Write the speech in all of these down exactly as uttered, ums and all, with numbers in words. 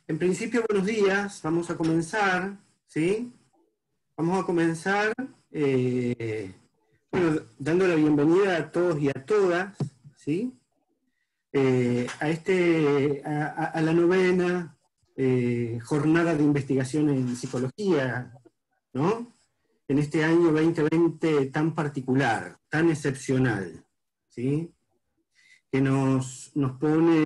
En principio, buenos días. Vamos a comenzar, ¿sí? Vamos a comenzar eh, bueno, dando la bienvenida a todos y a todas, ¿sí? Eh, a, este, a, a la novena eh, jornada de investigación en psicología, ¿no? En este año veinte veinte tan particular, tan excepcional, ¿sí? Que nos, nos pone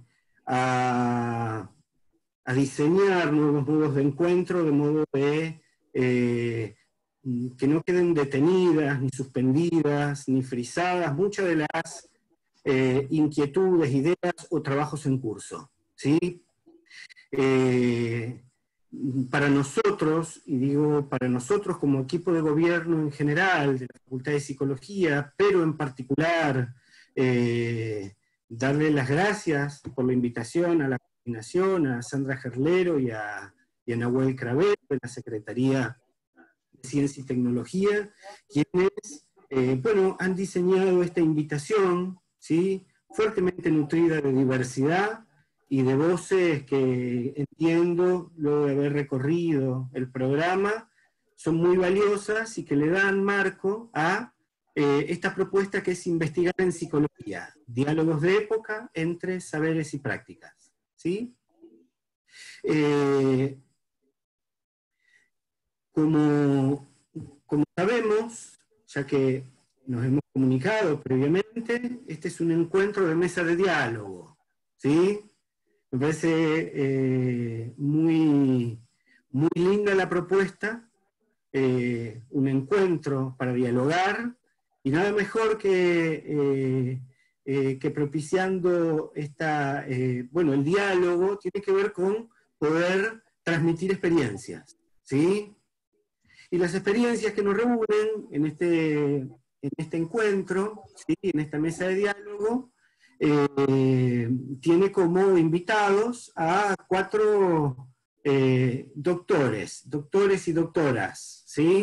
a... a diseñar nuevos modos de encuentro, de modo de eh, que no queden detenidas, ni suspendidas, ni frisadas muchas de las eh, inquietudes, ideas o trabajos en curso, ¿sí? Eh, para nosotros, y digo para nosotros como equipo de gobierno en general, de la Facultad de Psicología, pero en particular, eh, darle las gracias por la invitación a la a Sandra Gerlero y a, y a Nahuel Cravero de la Secretaría de Ciencia y Tecnología, quienes eh, bueno, han diseñado esta invitación, ¿sí? Fuertemente nutrida de diversidad y de voces que entiendo, luego de haber recorrido el programa, son muy valiosas y que le dan marco a eh, esta propuesta que es investigar en psicología, diálogos de época entre saberes y prácticas. ¿Sí? Eh, como, como sabemos, ya que nos hemos comunicado previamente, este es un encuentro de mesa de diálogo, ¿sí? Me parece eh, muy, muy linda la propuesta, eh, un encuentro para dialogar, y nada mejor que... Eh, Eh, que propiciando esta, eh, bueno, el diálogo tiene que ver con poder transmitir experiencias, ¿sí? Y las experiencias que nos reúnen en este, en este encuentro, ¿sí? En esta mesa de diálogo, eh, tiene como invitados a cuatro eh, doctores, doctores y doctoras, ¿sí?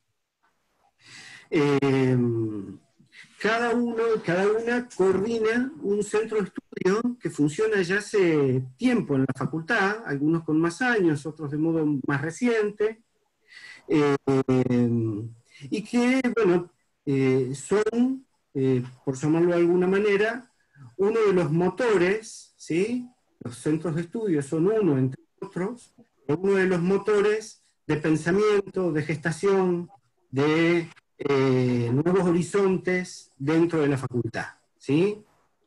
Eh, Cada uno, cada una coordina un centro de estudio que funciona ya hace tiempo en la facultad, algunos con más años, otros de modo más reciente, eh, y que, bueno, eh, son, eh, por llamarlo de alguna manera, uno de los motores, ¿sí? Los centros de estudio son uno, entre otros, uno de los motores de pensamiento, de gestación, de Eh, nuevos horizontes dentro de la facultad, ¿sí?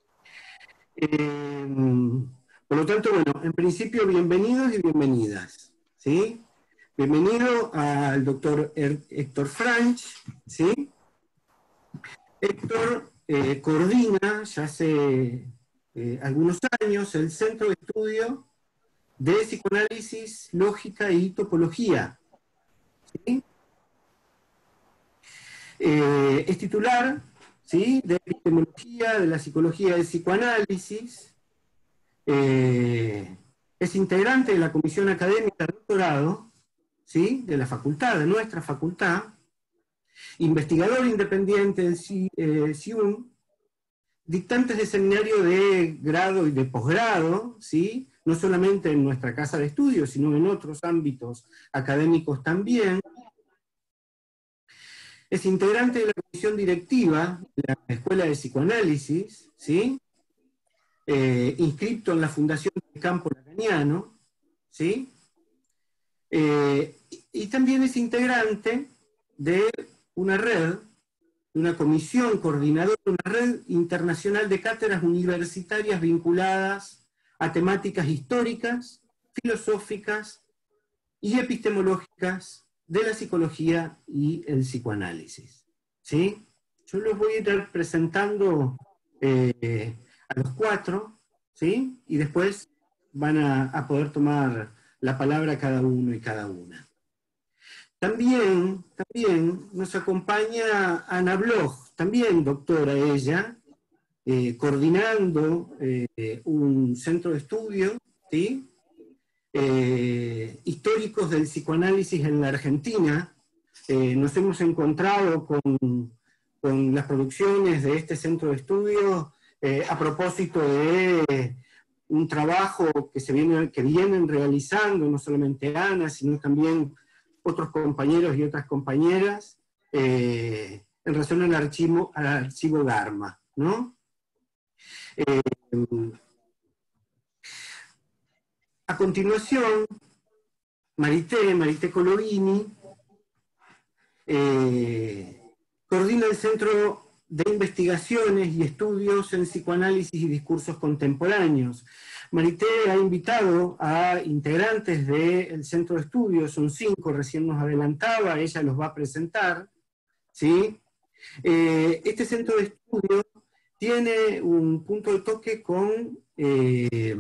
Eh, por lo tanto, bueno, en principio, bienvenidos y bienvenidas, ¿sí? Bienvenido al doctor Héctor Franch, ¿sí? Héctor eh, coordina ya hace eh, algunos años el Centro de Estudio de Psicoanálisis, Lógica y Topología, ¿sí? Eh, es titular, ¿sí? De epistemología, de la psicología del psicoanálisis, eh, es integrante de la comisión académica de doctorado, ¿sí? De la facultad, de nuestra facultad, investigador independiente del eh, C I U M, dictantes de seminario de grado y de posgrado, ¿sí? No solamente en nuestra casa de estudios, sino en otros ámbitos académicos también. Es integrante de la comisión directiva de la Escuela de Psicoanálisis, ¿sí? Eh, inscripto en la Fundación del Campo Lacaniano, ¿sí? Eh, y también es integrante de una red, de una comisión coordinadora, una red internacional de cátedras universitarias vinculadas a temáticas históricas, filosóficas y epistemológicas de la psicología y el psicoanálisis, ¿sí? Yo los voy a ir presentando eh, a los cuatro, ¿sí? Y después van a, a poder tomar la palabra cada uno y cada una. También, también nos acompaña Ana Bloch, también doctora ella, eh, coordinando eh, un centro de estudio, ¿sí? Eh, históricos del psicoanálisis en la Argentina. Eh, nos hemos encontrado con, con las producciones de este centro de estudio eh, a propósito de un trabajo que, se viene, que vienen realizando, no solamente Ana, sino también otros compañeros y otras compañeras, eh, en relación al archivo, al archivo Dharma, ¿no? Eh, a continuación, Marité, Marité Colovini, eh, coordina el Centro de Investigaciones y Estudios en Psicoanálisis y Discursos Contemporáneos. Marité ha invitado a integrantes del Centro de Estudios, son cinco, recién nos adelantaba, ella los va a presentar, ¿sí? Eh, este Centro de Estudios tiene un punto de toque con eh,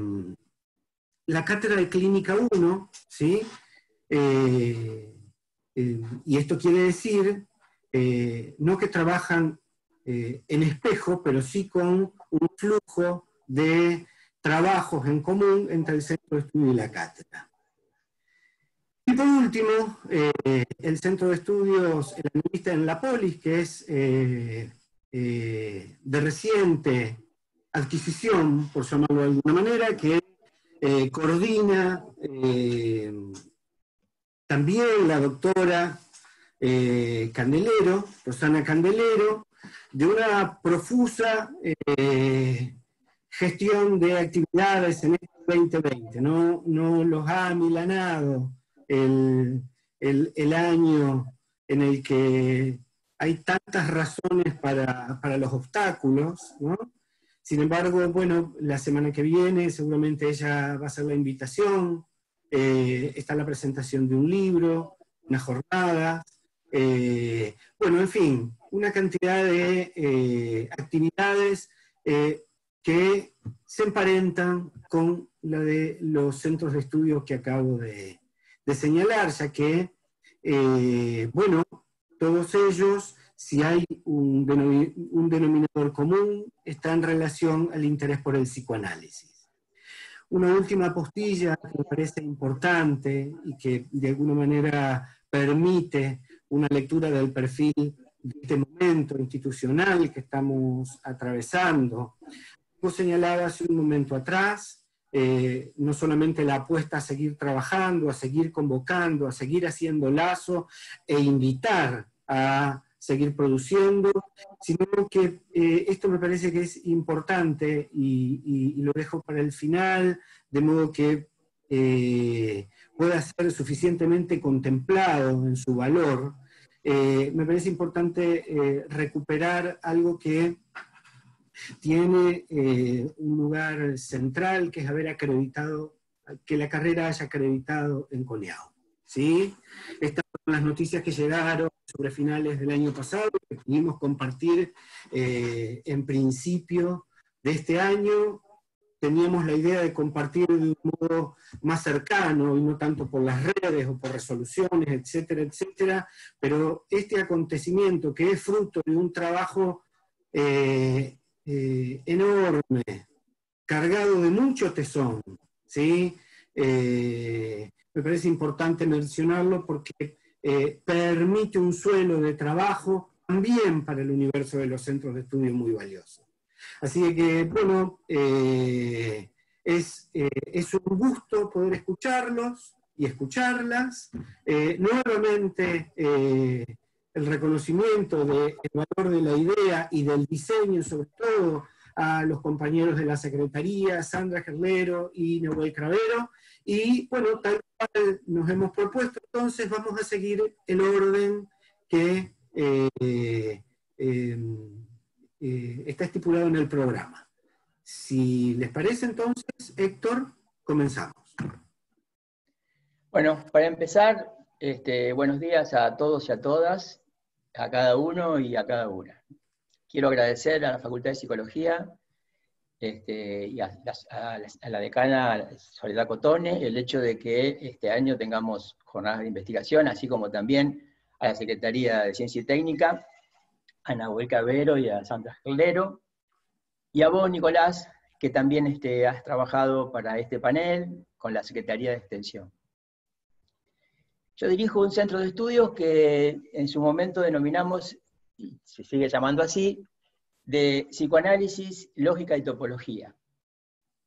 la Cátedra de Clínica uno, ¿sí? Eh, eh, y esto quiere decir, eh, no que trabajan eh, en espejo, pero sí con un flujo de trabajos en común entre el Centro de Estudio y la Cátedra. Y por último, eh, el Centro de Estudios, el analista en la Polis, que es eh, eh, de reciente adquisición, por llamarlo de alguna manera, que eh, coordina eh, también la doctora eh, Candelero, Rosana Candelero, de una profusa eh, gestión de actividades en este veinte veinte. No, no los ha amilanado el, el, el año en el que hay tantas razones para, para los obstáculos, ¿no? Sin embargo, bueno, la semana que viene seguramente ella va a hacer la invitación, eh, está la presentación de un libro, unas jornadas, eh, bueno, en fin, una cantidad de eh, actividades eh, que se emparentan con la de los centros de estudio que acabo de, de señalar, ya que, eh, bueno, todos ellos, si hay un, denom un denominador común, está en relación al interés por el psicoanálisis. Una última postilla que me parece importante y que de alguna manera permite una lectura del perfil de este momento institucional que estamos atravesando. Como señalaba hace un momento atrás, eh, no solamente la apuesta a seguir trabajando, a seguir convocando, a seguir haciendo lazo e invitar a seguir produciendo, sino que eh, esto me parece que es importante y, y, y lo dejo para el final, de modo que eh, pueda ser suficientemente contemplado en su valor. Eh, me parece importante eh, recuperar algo que tiene eh, un lugar central, que es haber acreditado, que la carrera haya acreditado en CONEAU, ¿sí? Estas son las noticias que llegaron sobre finales del año pasado, que pudimos compartir eh, en principio de este año. Teníamos la idea de compartir de un modo más cercano, y no tanto por las redes o por resoluciones, etcétera, etcétera, pero este acontecimiento que es fruto de un trabajo eh, eh, enorme, cargado de mucho tesón, ¿sí? Eh, me parece importante mencionarlo porque eh, permite un suelo de trabajo también para el universo de los centros de estudio muy valioso. Así que, bueno, eh, es, eh, es un gusto poder escucharlos y escucharlas. Eh, nuevamente, eh, el reconocimiento del valor de la idea y del diseño, sobre todo, a los compañeros de la Secretaría, Sandra Gerlero y Nahuel Cravero, y bueno, tal cual nos hemos propuesto, entonces vamos a seguir el orden que eh, eh, eh, está estipulado en el programa. Si les parece, entonces, Héctor, comenzamos. Bueno, para empezar, este, buenos días a todos y a todas, a cada uno y a cada una. Quiero agradecer a la Facultad de Psicología este, y a, a, a la decana Soledad Cotone el hecho de que este año tengamos jornadas de investigación, así como también a la Secretaría de Ciencia y Técnica, a Nahuel Cravero y a Sandra Gerlero, y a vos, Nicolás, que también este, has trabajado para este panel con la Secretaría de Extensión. Yo dirijo un centro de estudios que en su momento denominamos, y se sigue llamando así, de psicoanálisis, lógica y topología.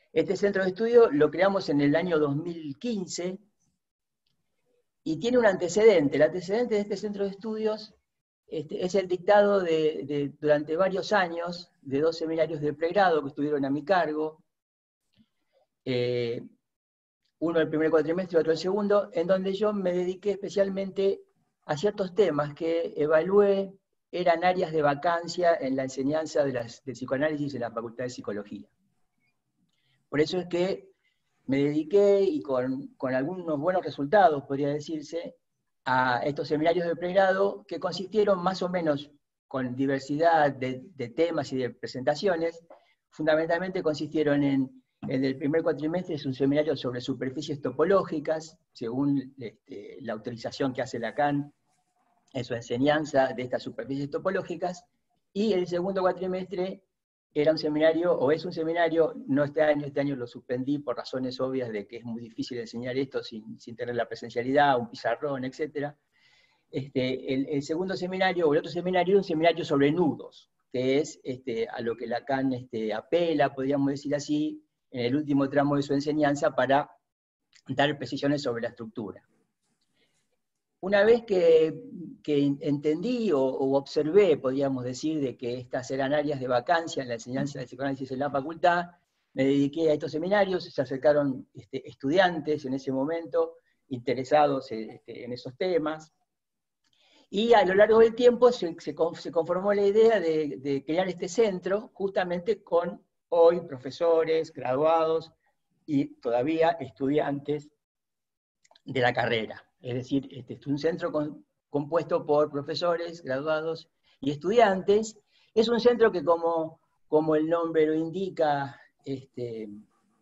Este centro de estudio lo creamos en el año dos mil quince y tiene un antecedente. El antecedente de este centro de estudios este, es el dictado de, de, durante varios años de dos seminarios de pregrado que estuvieron a mi cargo, eh, uno el primer cuatrimestre y otro el segundo, en donde yo me dediqué especialmente a ciertos temas que evalué eran áreas de vacancia en la enseñanza de las, del psicoanálisis en la Facultad de Psicología. Por eso es que me dediqué, y con, con algunos buenos resultados, podría decirse, a estos seminarios de pregrado que consistieron más o menos con diversidad de, de temas y de presentaciones. Fundamentalmente consistieron en, en el primer cuatrimestre es un seminario sobre superficies topológicas, según este, la autorización que hace Lacan en su enseñanza de estas superficies topológicas, y el segundo cuatrimestre era un seminario, o es un seminario, no este año, este año lo suspendí por razones obvias de que es muy difícil enseñar esto sin, sin tener la presencialidad, un pizarrón, etcétera. Este, el, el segundo seminario, o el otro seminario, era un seminario sobre nudos, que es este, a lo que Lacan este, apela, podríamos decir así, en el último tramo de su enseñanza para dar precisiones sobre la estructura. Una vez que, que entendí o, o observé, podríamos decir, de que estas eran áreas de vacancia en la enseñanza del psicoanálisis en la facultad, me dediqué a estos seminarios, se acercaron este, estudiantes en ese momento, interesados este, en esos temas, y a lo largo del tiempo se, se, se conformó la idea de, de crear este centro, justamente con hoy profesores, graduados, y todavía estudiantes de la carrera. Es decir, este es un centro con, compuesto por profesores, graduados y estudiantes. Es un centro que, como, como el nombre lo indica, este,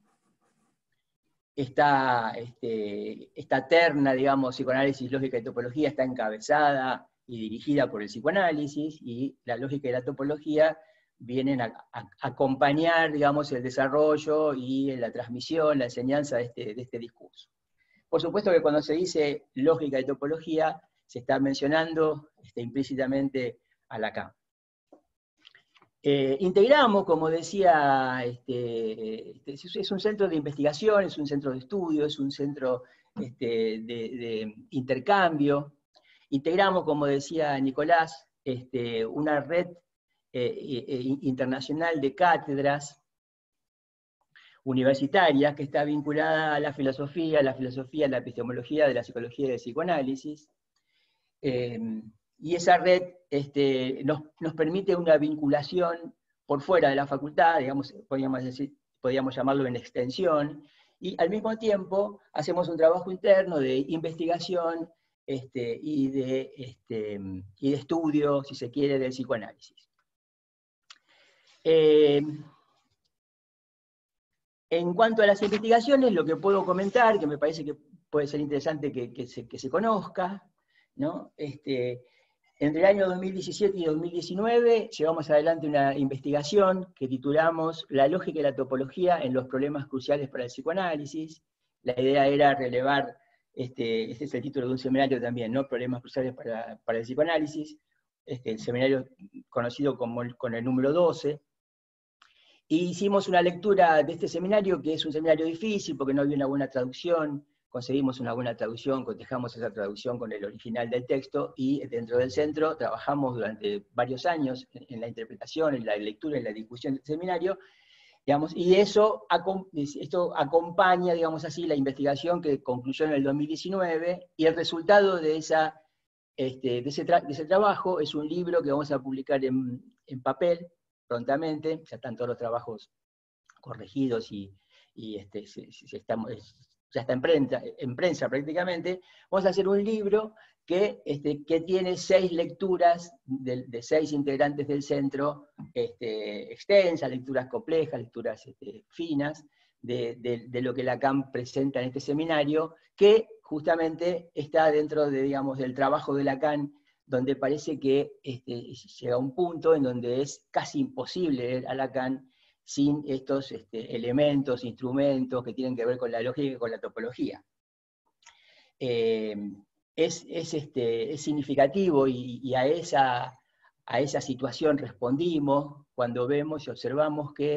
esta, este, esta terna, digamos, psicoanálisis, lógica y topología, está encabezada y dirigida por el psicoanálisis, y la lógica y la topología vienen a, a, a acompañar, digamos, el desarrollo y la transmisión, la enseñanza de este, de este discurso. Por supuesto que cuando se dice lógica y topología, se está mencionando este, implícitamente a Lacan. Eh, integramos, como decía, este, este, es un centro de investigación, es un centro de estudio, es un centro este, de, de intercambio. Integramos, como decía Nicolás, este, una red eh, eh, internacional de cátedras universitarias que está vinculada a la filosofía, a la filosofía, a la epistemología de la psicología y del psicoanálisis. Eh, y esa red este, nos, nos permite una vinculación por fuera de la facultad, digamos, podríamos, decir, podríamos llamarlo en extensión, y al mismo tiempo hacemos un trabajo interno de investigación este, y, de, este, y de estudio, si se quiere, del psicoanálisis. Eh, En cuanto a las investigaciones, lo que puedo comentar, que me parece que puede ser interesante que, que, se, que se conozca, ¿no? Este, entre el año dos mil diecisiete y dos mil diecinueve llevamos adelante una investigación que titulamos La lógica y la topología en los problemas cruciales para el psicoanálisis. La idea era relevar, este, este es el título de un seminario también, ¿no? Problemas cruciales para, para el psicoanálisis, este, el seminario conocido como el, con el número doce. Y hicimos una lectura de este seminario, que es un seminario difícil porque no había una buena traducción. Conseguimos una buena traducción, cotejamos esa traducción con el original del texto, y dentro del centro trabajamos durante varios años en la interpretación, en la lectura, en la discusión del seminario, digamos, y eso esto acompaña, digamos así, la investigación que concluyó en el dos mil diecinueve, y el resultado de, esa, este, de, ese, tra de ese trabajo es un libro que vamos a publicar en, en papel prontamente. Ya están todos los trabajos corregidos y, y este, se, se está, ya está en prensa, en prensa prácticamente. Vamos a hacer un libro que, este, que tiene seis lecturas de, de seis integrantes del centro, este, extensas, lecturas complejas, lecturas este, finas, de, de, de lo que Lacan presenta en este seminario, que justamente está dentro de, digamos, del trabajo de Lacan, donde parece que este, llega a un punto en donde es casi imposible leer a Lacan sin estos este, elementos, instrumentos que tienen que ver con la lógica y con la topología. Eh, es, es, este, es significativo, y, y a, esa, a esa situación respondimos cuando vemos y observamos que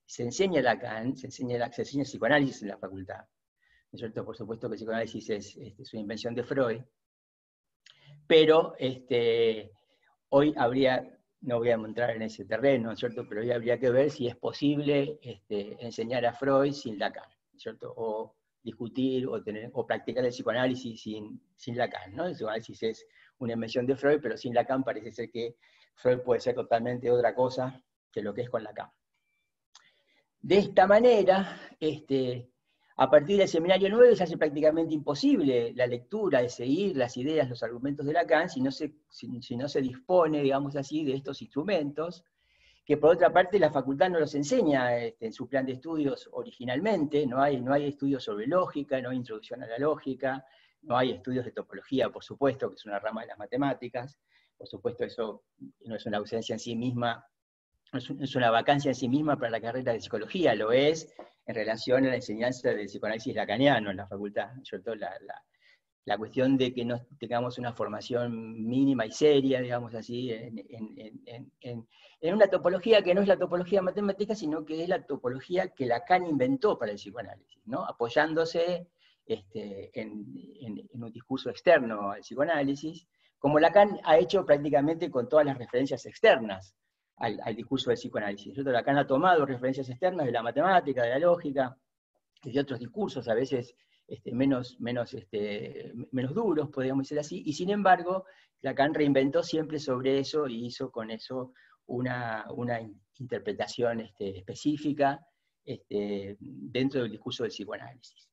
se enseña Lacan, se enseña, se enseña el psicoanálisis en la facultad, ¿no es cierto? Por supuesto que el psicoanálisis es, es, es una invención de Freud, pero este, hoy habría, no voy a entrar en ese terreno, ¿no es cierto? Pero hoy habría que ver si es posible este, enseñar a Freud sin Lacan, ¿no es cierto? O discutir o, tener, o practicar el psicoanálisis sin, sin Lacan, ¿no? El psicoanálisis es una invención de Freud, pero sin Lacan parece ser que Freud puede ser totalmente otra cosa que lo que es con Lacan. De esta manera, este, a partir del seminario nueve se hace prácticamente imposible la lectura, de seguir las ideas, los argumentos de Lacan, si no se, si, si no se dispone, digamos así, de estos instrumentos, que por otra parte la facultad no los enseña este, en su plan de estudios originalmente, no hay, no hay estudios sobre lógica, no hay introducción a la lógica, no hay estudios de topología, por supuesto, que es una rama de las matemáticas, por supuesto eso no es una ausencia en sí misma, no es, es una vacancia en sí misma para la carrera de psicología, lo es en relación a la enseñanza del psicoanálisis lacaniano en la facultad, sobre la, la, la cuestión de que no tengamos una formación mínima y seria, digamos así, en, en, en, en, en una topología que no es la topología matemática, sino que es la topología que Lacan inventó para el psicoanálisis, ¿no? Apoyándose este, en, en, en un discurso externo al psicoanálisis, como Lacan ha hecho prácticamente con todas las referencias externas al, al discurso del psicoanálisis. ¿Cierto? Lacan ha tomado referencias externas de la matemática, de la lógica, de otros discursos, a veces Este, menos, menos, este, menos duros, podríamos decir así, y sin embargo, Lacan reinventó siempre sobre eso y hizo con eso una, una interpretación este, específica este, dentro del discurso del psicoanálisis.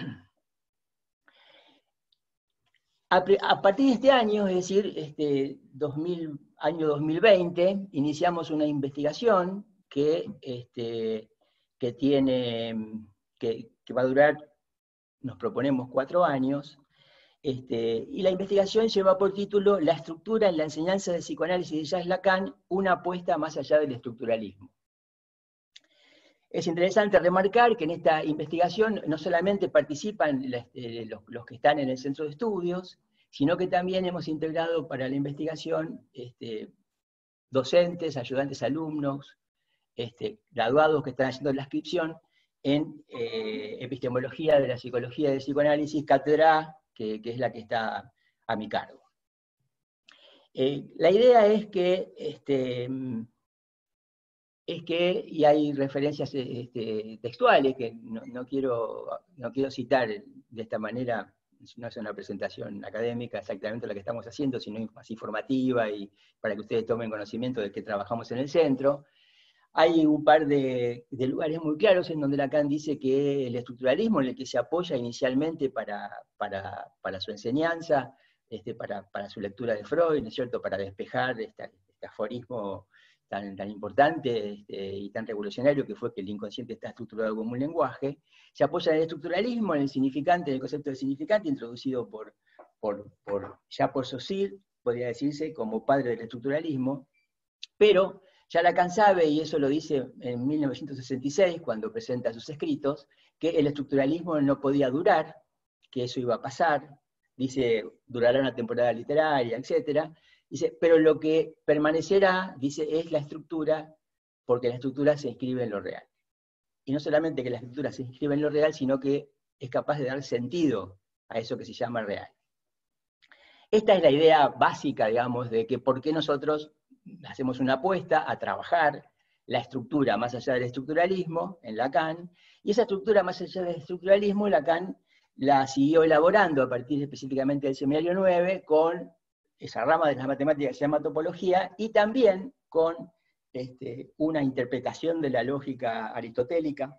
A, a partir de este año, es decir, este, dos mil, año dos mil veinte, iniciamos una investigación que, este, que, tiene, que, que va a durar, nos proponemos cuatro años, este, y la investigación lleva por título La estructura en la enseñanza del psicoanálisis de Jacques Lacan, una apuesta más allá del estructuralismo. Es interesante remarcar que en esta investigación no solamente participan eh, los, los que están en el centro de estudios, sino que también hemos integrado para la investigación este, docentes, ayudantes alumnos, este, graduados que están haciendo la inscripción en eh, epistemología de la psicología del psicoanálisis, cátedra que, que es la que está a mi cargo. Eh, la idea es que, este, es que, y hay referencias este, textuales que no, no, quiero, no quiero citar de esta manera, no es una presentación académica exactamente la que estamos haciendo, sino más informativa y para que ustedes tomen conocimiento de que trabajamos en el centro. Hay un par de, de lugares muy claros en donde Lacan dice que el estructuralismo en el que se apoya inicialmente para, para, para su enseñanza, este, para, para su lectura de Freud, ¿no es cierto?, para despejar este, este aforismo tan, tan importante este, y tan revolucionario que fue que el inconsciente está estructurado como un lenguaje, se apoya en el estructuralismo, en el significante, en el concepto de significante, introducido por, por, por, ya por Saussure, podría decirse, como padre del estructuralismo, pero ya Lacan sabe, y eso lo dice en mil novecientos sesenta y seis, cuando presenta sus escritos, que el estructuralismo no podía durar, que eso iba a pasar, dice, durará una temporada literaria, etcétera. Dice, pero lo que permanecerá, dice, es la estructura, porque la estructura se inscribe en lo real. Y no solamente que la estructura se inscribe en lo real, sino que es capaz de dar sentido a eso que se llama real. Esta es la idea básica, digamos, de que por qué nosotros hacemos una apuesta a trabajar la estructura más allá del estructuralismo en Lacan, y esa estructura más allá del estructuralismo Lacan la siguió elaborando a partir específicamente del seminario nueve con esa rama de las matemáticas que se llama topología, y también con este, una interpretación de la lógica aristotélica,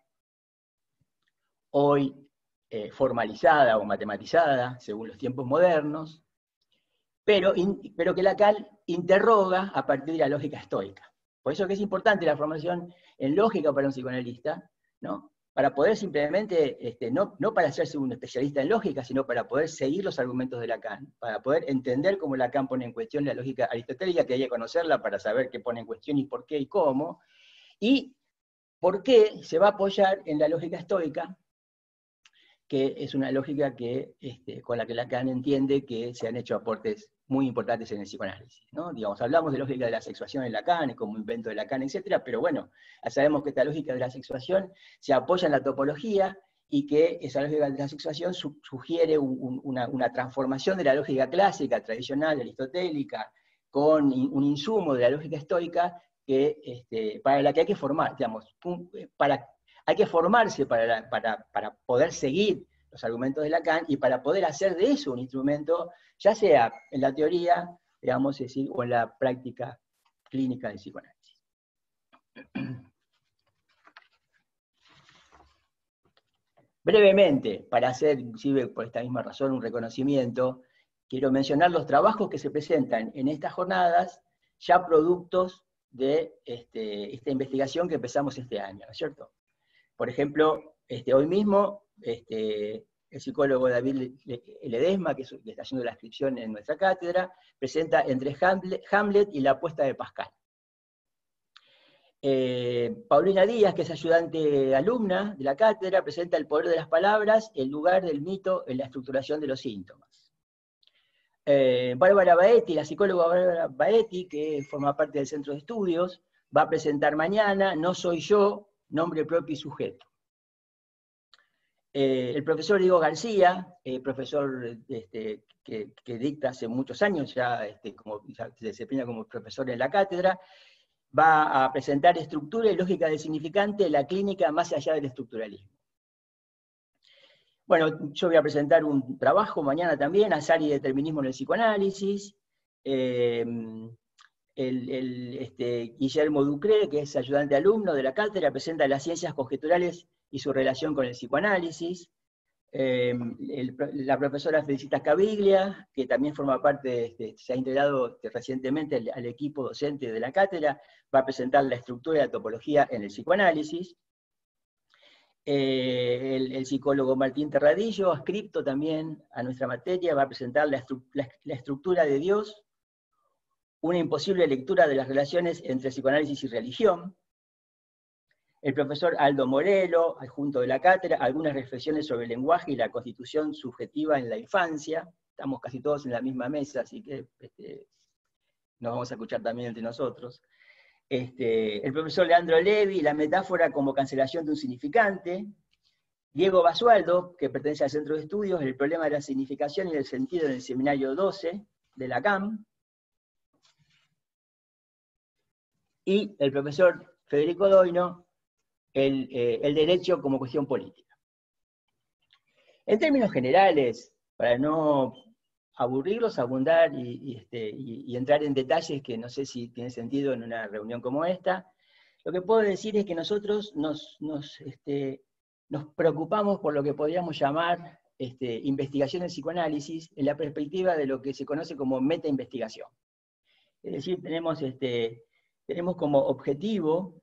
hoy eh, formalizada o matematizada según los tiempos modernos, Pero, in, pero que Lacan interroga a partir de la lógica estoica. Por eso que es importante la formación en lógica para un psicoanalista, ¿no? Para poder simplemente, este, no, no para hacerse un especialista en lógica, sino para poder seguir los argumentos de Lacan, para poder entender cómo Lacan pone en cuestión la lógica aristotélica, que hay que conocerla para saber qué pone en cuestión y por qué y cómo, y por qué se va a apoyar en la lógica estoica, que es una lógica que, este, con la que Lacan entiende que se han hecho aportes muy importantes en el psicoanálisis, ¿no? Digamos, hablamos de lógica de la sexuación en Lacan, como invento de Lacan, etcétera, pero bueno, sabemos que esta lógica de la sexuación se apoya en la topología, y que esa lógica de la sexuación su, sugiere un, una, una transformación de la lógica clásica, tradicional, aristotélica, con un insumo de la lógica estoica, que, este, para la que hay que formar, digamos, para, hay que formarse para, la, para, para poder seguir los argumentos de Lacan, y para poder hacer de eso un instrumento, ya sea en la teoría, digamos, es decir, o en la práctica clínica del psicoanálisis. Brevemente, para hacer, inclusive por esta misma razón, un reconocimiento, quiero mencionar los trabajos que se presentan en estas jornadas, ya productos de este, esta investigación que empezamos este año, ¿no es cierto? Por ejemplo, este, hoy mismo, este, el psicólogo David Ledesma, que, es, que está haciendo la inscripción en nuestra cátedra, presenta Entre Hamlet, Hamlet y la apuesta de Pascal. Eh, Paulina Díaz, que es ayudante alumna de la cátedra, presenta El poder de las palabras, el lugar del mito en la estructuración de los síntomas. Eh, Bárbara Baetti, la psicóloga Bárbara Baetti, que forma parte del Centro de Estudios, va a presentar mañana No soy yo, nombre propio y sujeto. Eh, el profesor Diego García, eh, profesor este, que, que dicta hace muchos años, ya, este, como, ya se desempeña como profesor en la cátedra, va a presentar Estructura y lógica del significante, la clínica más allá del estructuralismo. Bueno, yo voy a presentar un trabajo mañana también, Azar y determinismo en el psicoanálisis. Eh, el, el, este, Guillermo Ducré, que es ayudante alumno de la cátedra, presenta las ciencias conjeturales y su relación con el psicoanálisis. Eh, el, la profesora Felicitas Caviglia, que también forma parte, de, de, se ha integrado recientemente al, al equipo docente de la cátedra, va a presentar la estructura y la topología en el psicoanálisis. Eh, el, el psicólogo Martín Terradillo, adscripto también a nuestra materia, va a presentar la, estru la, la estructura de Dios, una imposible lectura de las relaciones entre psicoanálisis y religión. El profesor Aldo Morelo, adjunto de la cátedra, algunas reflexiones sobre el lenguaje y la constitución subjetiva en la infancia. Estamos casi todos en la misma mesa, así que este, nos vamos a escuchar también entre nosotros. Este, el profesor Leandro Levi, la metáfora como cancelación de un significante. Diego Basualdo, que pertenece al Centro de Estudios, el problema de la significación y del sentido en el seminario doce de la C A M. Y el profesor Federico Doino, El, eh, el derecho como cuestión política. En términos generales, para no aburrirlos, abundar y, y, este, y, y entrar en detalles que no sé si tiene sentido en una reunión como esta, lo que puedo decir es que nosotros nos, nos, este, nos preocupamos por lo que podríamos llamar este, investigación en psicoanálisis en la perspectiva de lo que se conoce como metainvestigación. Es decir, tenemos, este, tenemos como objetivo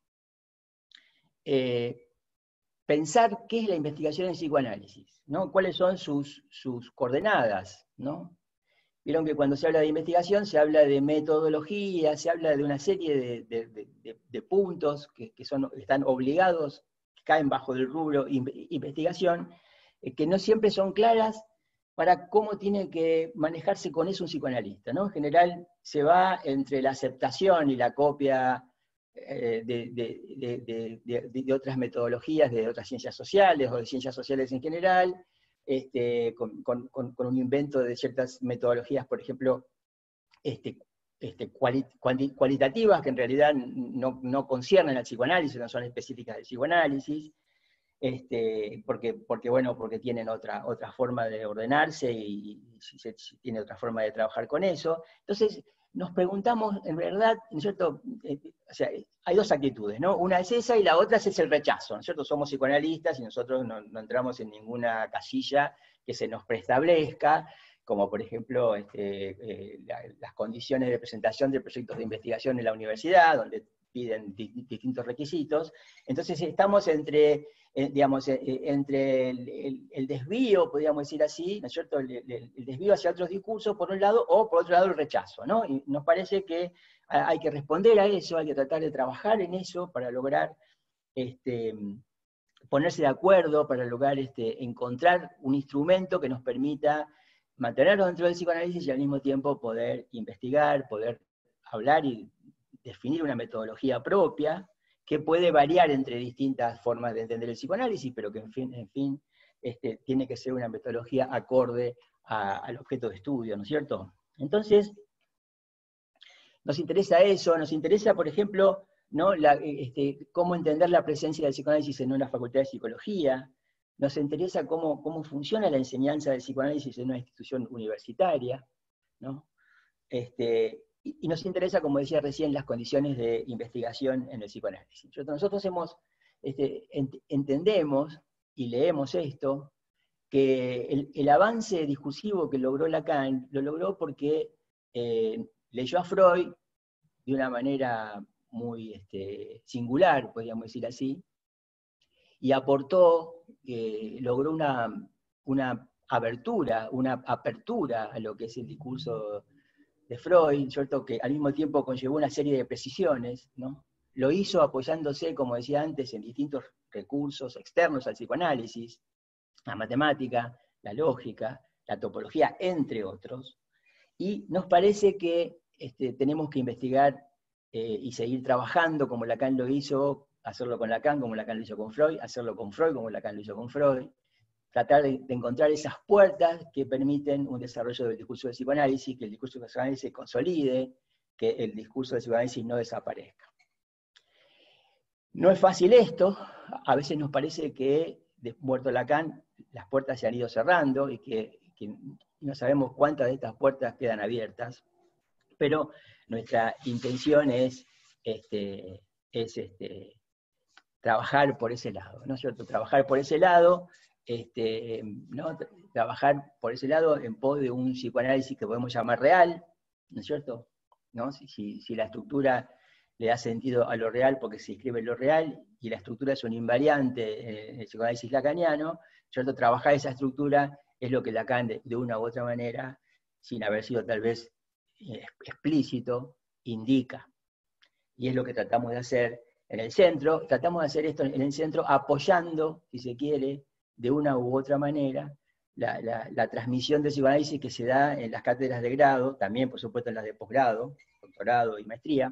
Eh, pensar qué es la investigación en psicoanálisis, ¿no? Cuáles son sus, sus coordenadas, ¿no? Vieron que cuando se habla de investigación se habla de metodología, se habla de una serie de, de, de, de puntos que, que son, están obligados, que caen bajo el rubro investigación, eh, que no siempre son claras para cómo tiene que manejarse con eso un psicoanalista, ¿no? En general se va entre la aceptación y la copia De, de, de, de, de otras metodologías, de otras ciencias sociales, o de ciencias sociales en general, este, con, con, con un invento de ciertas metodologías, por ejemplo, este, este, cuali, cuali, cualitativas, que en realidad no, no conciernen al psicoanálisis, no son específicas del psicoanálisis, este, porque, porque, bueno, porque tienen otra, otra forma de ordenarse y, y si, si tiene otra forma de trabajar con eso. Entonces, nos preguntamos, en verdad, ¿no es cierto? Eh, o sea, hay dos actitudes, ¿no? Una es esa y la otra es el rechazo, ¿no es cierto? Somos psicoanalistas y nosotros no, no entramos en ninguna casilla que se nos preestablezca, como por ejemplo este, eh, la, las condiciones de presentación de proyectos de investigación en la universidad, donde piden di distintos requisitos. Entonces estamos entre, eh, digamos, eh, entre el, el, el desvío, podríamos decir así, ¿no es cierto?, el, el, el desvío hacia otros discursos, por un lado, o por otro lado el rechazo, ¿no? Y nos parece que hay que responder a eso, hay que tratar de trabajar en eso para lograr este, ponerse de acuerdo para lograr este, encontrar un instrumento que nos permita mantenernos dentro del psicoanálisis y al mismo tiempo poder investigar, poder hablar y definir una metodología propia que puede variar entre distintas formas de entender el psicoanálisis, pero que en fin, en fin este, tiene que ser una metodología acorde a, al objeto de estudio, ¿no es cierto? Entonces, nos interesa eso, nos interesa, por ejemplo, ¿no? la, este, cómo entender la presencia del psicoanálisis en una facultad de psicología, nos interesa cómo, cómo funciona la enseñanza del psicoanálisis en una institución universitaria, ¿no? Este, y, y nos interesa, como decía recién, las condiciones de investigación en el psicoanálisis. Nosotros hemos, este, ent, entendemos y leemos esto, que el, el avance discursivo que logró Lacan, lo logró porque eh, leyó a Freud de una manera muy este, singular, podríamos decir así, y aportó, eh, logró una, una abertura, una apertura a lo que es el discurso de Freud, ¿cierto? Que al mismo tiempo conllevó una serie de precisiones, ¿no? Lo hizo apoyándose, como decía antes, en distintos recursos externos al psicoanálisis, la matemática, la lógica, la topología, entre otros, y nos parece que este, tenemos que investigar eh, y seguir trabajando como Lacan lo hizo, hacerlo con Lacan como Lacan lo hizo con Freud, hacerlo con Freud como Lacan lo hizo con Freud, tratar de, de encontrar esas puertas que permiten un desarrollo del discurso del psicoanálisis, que el discurso del psicoanálisis se consolide, que el discurso del psicoanálisis no desaparezca. No es fácil esto, a veces nos parece que, de muerto Lacan, las puertas se han ido cerrando y que, que no sabemos cuántas de estas puertas quedan abiertas, pero nuestra intención es, este, es este, trabajar por ese lado, ¿no es cierto? Trabajar por ese lado, este, ¿no? Trabajar por ese lado en pos de un psicoanálisis que podemos llamar real, ¿no es cierto? ¿No? Si, si, si la estructura le da sentido a lo real porque se escribe en lo real, y la estructura es un invariante en el psicoanálisis lacaniano, ¿cierto? Trabajar esa estructura es lo que Lacan, de, de una u otra manera, sin haber sido tal vez explícito, indica. Y es lo que tratamos de hacer en el centro. Tratamos de hacer esto en el centro apoyando, si se quiere, de una u otra manera, la, la, la transmisión del psicoanálisis que se da en las cátedras de grado, también por supuesto en las de posgrado, doctorado y maestría,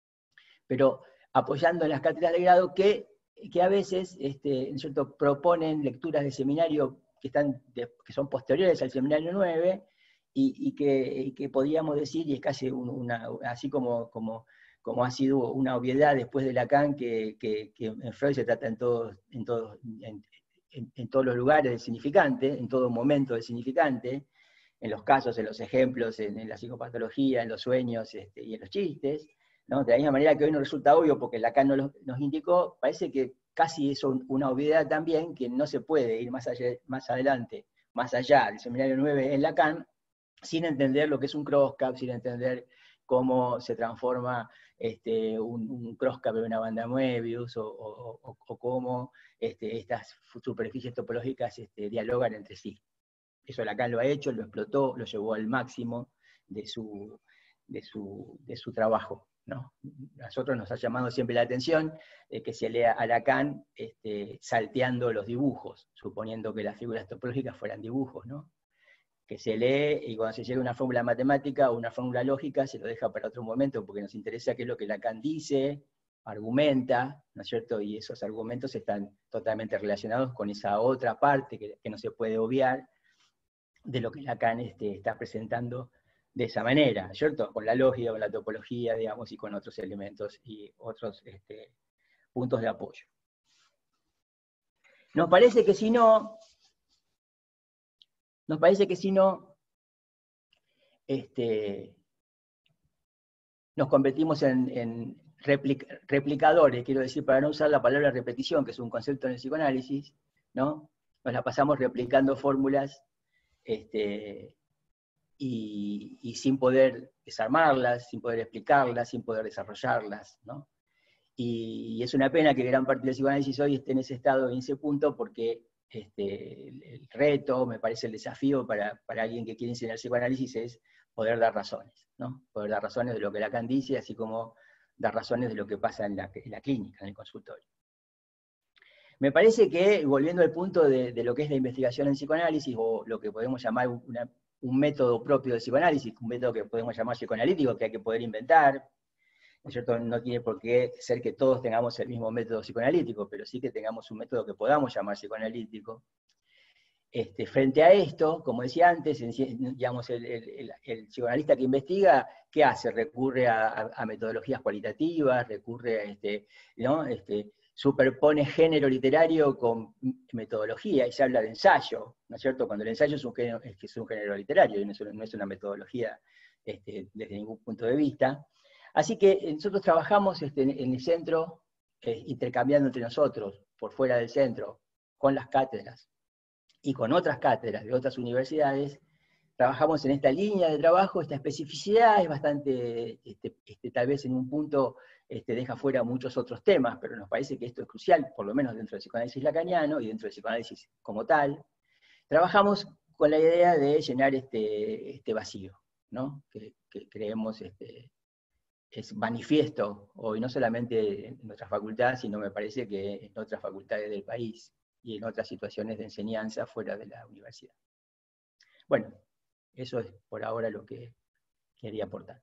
pero apoyando en las cátedras de grado que, que a veces este, ¿cierto? proponen lecturas de seminario que, están de, que son posteriores al seminario nueve, y, y, que, y que podríamos decir, y es casi una, así como, como, como ha sido una obviedad después de Lacan, que, que, que en Freud se trata en todos, en, todos, en, en, en todos los lugares del significante, en todo momento del significante, en los casos, en los ejemplos, en, en la psicopatología, en los sueños este, y en los chistes, ¿no? De la misma manera que hoy nos resulta obvio, porque Lacan nos, lo, nos indicó, parece que casi es un, una obviedad también, que no se puede ir más, allá, más adelante, más allá del seminario nueve en Lacan, sin entender lo que es un crosscap, sin entender cómo se transforma este, un, un crosscap en una banda Moebius, o, o, o, o cómo este, estas superficies topológicas este, dialogan entre sí. Eso Lacan lo ha hecho, lo explotó, lo llevó al máximo de su, de su, de su trabajo, ¿no? A nosotros nos ha llamado siempre la atención eh, que se lea a Lacan este, salteando los dibujos, suponiendo que las figuras topológicas fueran dibujos, ¿no? Que se lee y cuando se llega a una fórmula matemática o una fórmula lógica se lo deja para otro momento, porque nos interesa qué es lo que Lacan dice, argumenta, ¿no es cierto? Y esos argumentos están totalmente relacionados con esa otra parte que, que no se puede obviar de lo que Lacan este, está presentando de esa manera, ¿no es cierto? Con la lógica, con la topología, digamos, y con otros elementos y otros este, puntos de apoyo. Nos parece que si no, nos parece que si no, este, nos convertimos en, en replic, replicadores, quiero decir, para no usar la palabra repetición, que es un concepto en el psicoanálisis, ¿no? Nos la pasamos replicando fórmulas este, y, y sin poder desarmarlas, sin poder explicarlas, sin poder desarrollarlas, ¿no? Y, y es una pena que gran parte del psicoanálisis hoy esté en ese estado, en ese punto, porque este, el, el reto, me parece el desafío para, para alguien que quiere enseñar psicoanálisis es poder dar razones, ¿no? Poder dar razones de lo que Lacan dice, así como dar razones de lo que pasa en la, en la clínica, en el consultorio. Me parece que, volviendo al punto de, de lo que es la investigación en psicoanálisis, o lo que podemos llamar una, un método propio de psicoanálisis, un método que podemos llamar psicoanalítico, que hay que poder inventar, ¿no es cierto? No tiene por qué ser que todos tengamos el mismo método psicoanalítico, pero sí que tengamos un método que podamos llamar psicoanalítico. Este, frente a esto, como decía antes, digamos, el, el, el psicoanalista que investiga, ¿qué hace? Recurre a, a, a metodologías cualitativas, recurre a, este, ¿no? este, superpone género literario con metodología, y se habla de ensayo, ¿no es cierto? Cuando el ensayo es un género, es un género literario, y no es una, no es una metodología este, desde ningún punto de vista. Así que nosotros trabajamos este, en el centro, eh, intercambiando entre nosotros, por fuera del centro, con las cátedras, y con otras cátedras de otras universidades, trabajamos en esta línea de trabajo. Esta especificidad es bastante, este, este, tal vez en un punto este, deja fuera muchos otros temas, pero nos parece que esto es crucial, por lo menos dentro del psicoanálisis lacaniano y dentro del psicoanálisis como tal. Trabajamos con la idea de llenar este, este vacío, ¿no? que, que creemos este, es manifiesto hoy, no solamente en nuestra facultad, sino me parece que en otras facultades del país, y en otras situaciones de enseñanza fuera de la universidad. Bueno, eso es por ahora lo que quería aportar.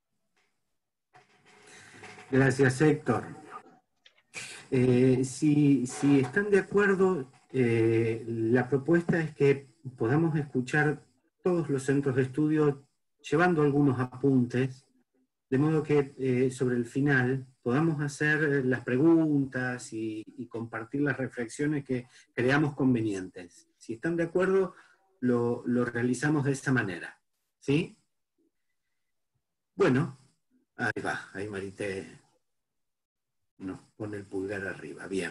Gracias, Héctor. Eh, si, si están de acuerdo, eh, la propuesta es que podamos escuchar todos los centros de estudio llevando algunos apuntes, de modo que eh, sobre el final podamos hacer las preguntas y, y compartir las reflexiones que creamos convenientes. Si están de acuerdo, lo, lo realizamos de esa manera. ¿Sí? Bueno, ahí va, ahí Marité nos pone el pulgar arriba, bien.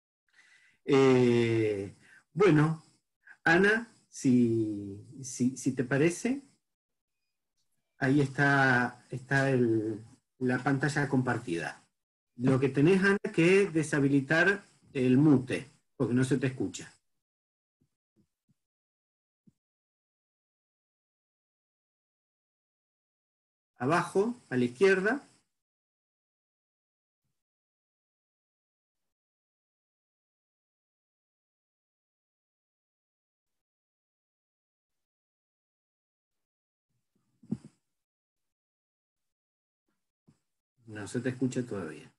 Eh, bueno, Ana, si, si, si te parece, ahí está, está el, la pantalla compartida. Lo que tenés, Ana, que es deshabilitar el mute, porque no se te escucha. Abajo, a la izquierda. No se te escucha todavía.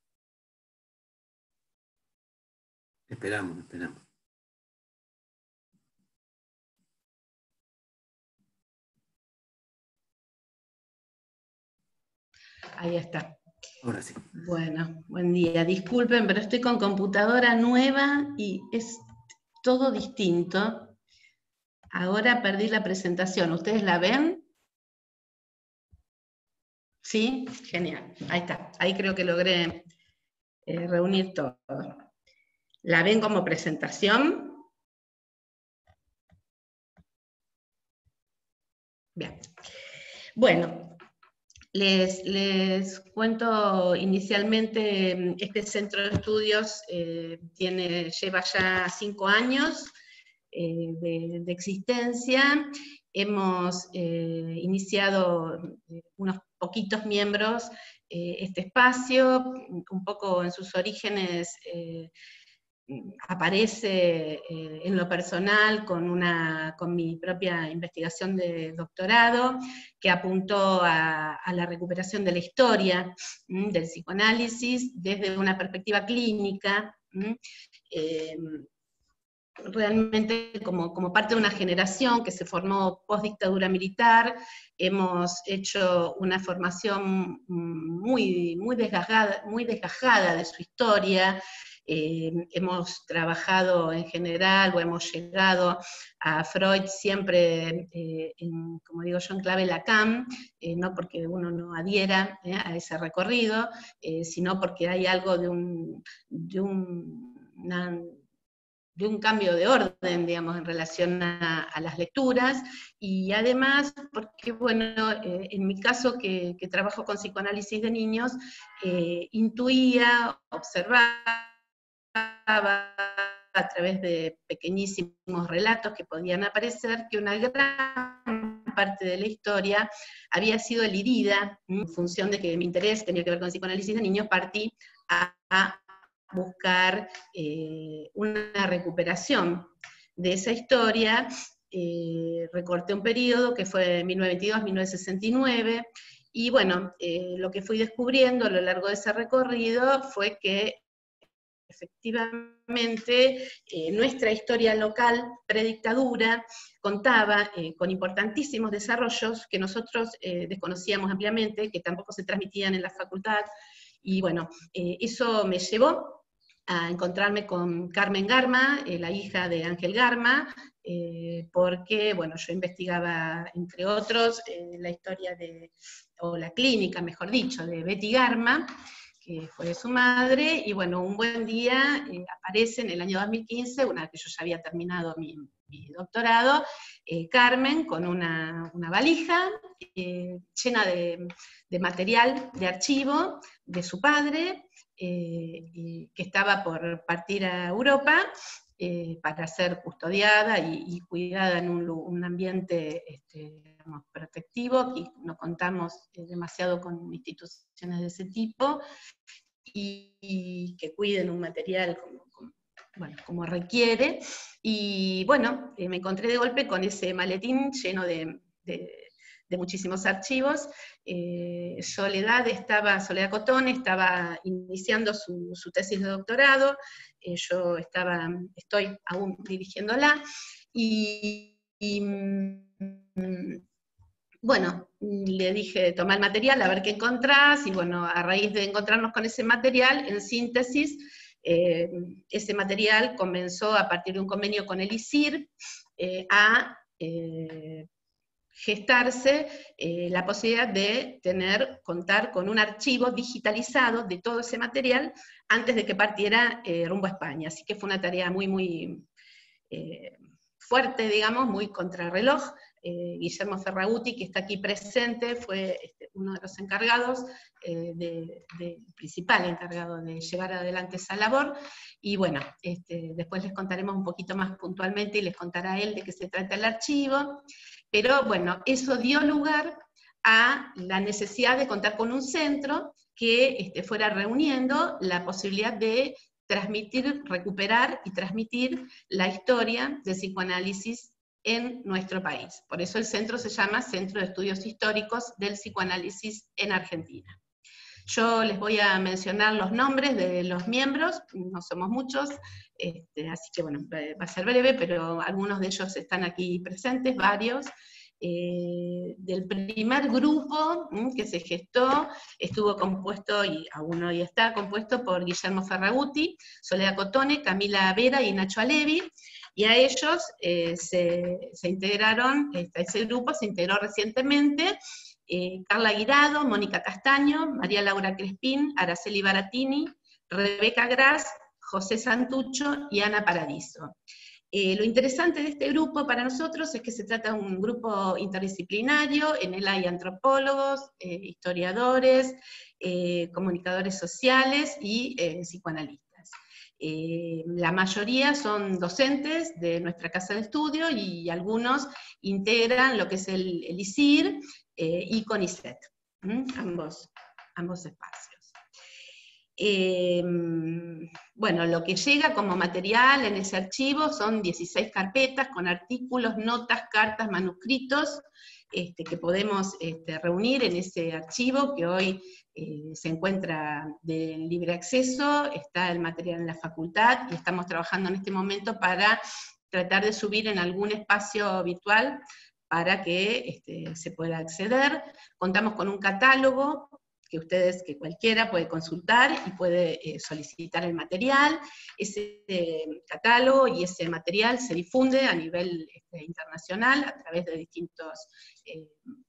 Esperamos, esperamos. Ahí está. Ahora sí. Bueno, buen día. Disculpen, pero estoy con computadora nueva y es todo distinto. Ahora perdí la presentación. ¿Ustedes la ven? ¿Sí? Genial. Ahí está. Ahí creo que logré eh, reunir todo. ¿La ven como presentación? Bien. Bueno, les, les cuento inicialmente, este centro de estudios eh, tiene, lleva ya cinco años eh, de, de existencia. Hemos eh, iniciado unos poquitos miembros eh, este espacio, un poco en sus orígenes eh, aparece eh, en lo personal con, una, con mi propia investigación de doctorado, que apuntó a, a la recuperación de la historia ¿m? del psicoanálisis desde una perspectiva clínica, eh, realmente como, como parte de una generación que se formó post dictadura militar. Hemos hecho una formación muy, muy, desgajada, muy desgajada de su historia. Eh, hemos trabajado en general, o hemos llegado a Freud siempre, eh, en, como digo yo, en clave Lacan, eh, no porque uno no adhiera eh, a ese recorrido, eh, sino porque hay algo de un, de un una, de un cambio de orden, digamos, en relación a, a las lecturas, y además porque, bueno, eh, en mi caso que, que trabajo con psicoanálisis de niños, eh, intuía, observaba a través de pequeñísimos relatos que podían aparecer, que una gran parte de la historia había sido elidida, en función de que mi interés tenía que ver con psicoanálisis de niños, partí a, a buscar eh, una recuperación de esa historia. Eh, recorté un periodo que fue mil novecientos veintidós a mil novecientos sesenta y nueve, y bueno, eh, lo que fui descubriendo a lo largo de ese recorrido fue que efectivamente eh, nuestra historia local predictadura contaba eh, con importantísimos desarrollos que nosotros eh, desconocíamos ampliamente, que tampoco se transmitían en la facultad, y bueno, eh, eso me llevó a encontrarme con Carmen Garma, eh, la hija de Ángel Garma, eh, porque, bueno, yo investigaba, entre otros, eh, la historia de, o la clínica, mejor dicho, de Betty Garma, que fue su madre, y bueno, un buen día eh, aparece en el año dos mil quince, una vez que yo ya había terminado mi, mi doctorado, eh, Carmen con una, una valija eh, llena de, de material de archivo de su padre, eh, y que estaba por partir a Europa, eh, para ser custodiada y, y cuidada en un, un ambiente este, digamos, protectivo, que no contamos eh, demasiado con instituciones de ese tipo, y, y que cuiden un material como, como, bueno, como requiere. Y bueno, eh, me encontré de golpe con ese maletín lleno de, de, de muchísimos archivos. Eh, Soledad, estaba, Soledad Cotón estaba iniciando su, su tesis de doctorado, eh, yo estaba, estoy aún dirigiéndola, y, y bueno, le dije, toma el material, a ver qué encontrás, y bueno, a raíz de encontrarnos con ese material, en síntesis, eh, ese material comenzó a partir de un convenio con el I C I R eh, a eh, gestarse eh, la posibilidad de tener, contar con un archivo digitalizado de todo ese material antes de que partiera eh, rumbo a España. Así que fue una tarea muy, muy eh, fuerte, digamos, muy contrarreloj. Eh, Guillermo Ferraguti, que está aquí presente, fue este, uno de los encargados, eh, de, de, principal encargado de llevar adelante esa labor, y bueno, este, después les contaremos un poquito más puntualmente, y les contará él de qué se trata el archivo, pero bueno, eso dio lugar a la necesidad de contar con un centro que este, fuera reuniendo la posibilidad de transmitir, recuperar y transmitir la historia del psicoanálisis en nuestro país. Por eso el centro se llama Centro de Estudios Históricos del Psicoanálisis en Argentina. Yo les voy a mencionar los nombres de los miembros, no somos muchos, este, así que bueno, va a ser breve, pero algunos de ellos están aquí presentes, varios. Eh, del primer grupo mm, que se gestó, estuvo compuesto, y aún hoy está compuesto, por Guillermo Ferraguti, Soledad Cotone, Camila Vera y Nacho Alevi, y a ellos eh, se, se integraron, este, ese grupo se integró recientemente, eh, Carla Guirado, Mónica Castaño, María Laura Crespín, Araceli Baratini, Rebeca Gras, José Santucho y Ana Paradiso. Eh, lo interesante de este grupo para nosotros es que se trata de un grupo interdisciplinario, en él hay antropólogos, eh, historiadores, eh, comunicadores sociales y eh, psicoanalistas. Eh, la mayoría son docentes de nuestra casa de estudio, y algunos integran lo que es el, el I C I R eh, y CONICET, ¿Mm? ambos, ambos espacios. Eh, bueno, lo que llega como material en ese archivo son dieciséis carpetas con artículos, notas, cartas, manuscritos, este, que podemos este, reunir en ese archivo, que hoy eh, se encuentra de libre acceso, está el material en la facultad, y estamos trabajando en este momento para tratar de subir en algún espacio virtual para que este, se pueda acceder. Contamos con un catálogo que ustedes, que cualquiera puede consultar y puede eh, solicitar el material. Ese eh, catálogo y ese material se difunde a nivel este, internacional a través de distintos eh,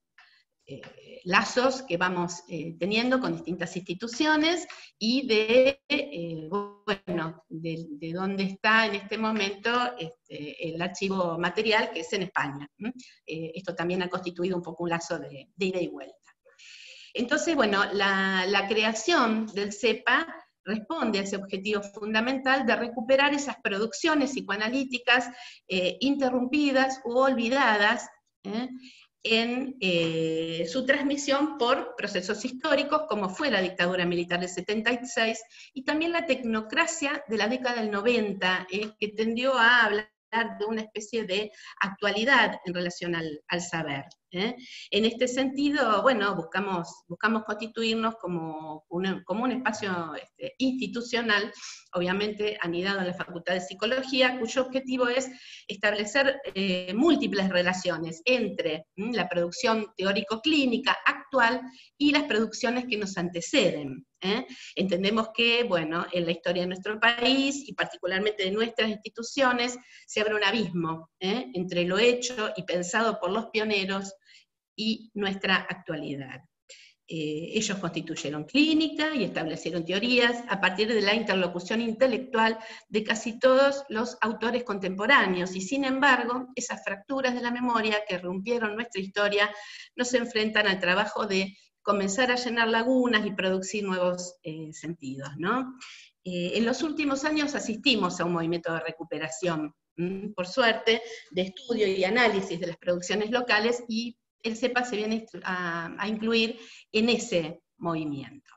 eh, lazos que vamos eh, teniendo con distintas instituciones, y de, eh, bueno, de, de dónde está en este momento este, el archivo material, que es en España. Eh, esto también ha constituido un poco un lazo de, de ida y vuelta. Entonces, bueno, la, la creación del CEPA responde a ese objetivo fundamental de recuperar esas producciones psicoanalíticas eh, interrumpidas u olvidadas, ¿eh? en eh, su transmisión por procesos históricos, como fue la dictadura militar del setenta y seis, y también la tecnocracia de la década del noventa, eh, que tendió a hablar de una especie de actualidad en relación al, al saber. ¿eh? En este sentido, bueno, buscamos, buscamos constituirnos como un, como un espacio este, institucional, obviamente anidado en la Facultad de Psicología, cuyo objetivo es establecer eh, múltiples relaciones entre ¿m? la producción teórico-clínica actual y las producciones que nos anteceden. ¿eh? Entendemos que, bueno, en la historia de nuestro país, y particularmente de nuestras instituciones, se abre un abismo ¿eh? entre lo hecho y pensado por los pioneros y nuestra actualidad. Eh, ellos constituyeron clínica y establecieron teorías a partir de la interlocución intelectual de casi todos los autores contemporáneos, y sin embargo, esas fracturas de la memoria que rompieron nuestra historia nos enfrentan al trabajo de comenzar a llenar lagunas y producir nuevos eh, sentidos, ¿no? Eh, en los últimos años asistimos a un movimiento de recuperación, ¿m? por suerte, de estudio y análisis de las producciones locales, y el CEPA se viene a, a incluir en ese movimiento.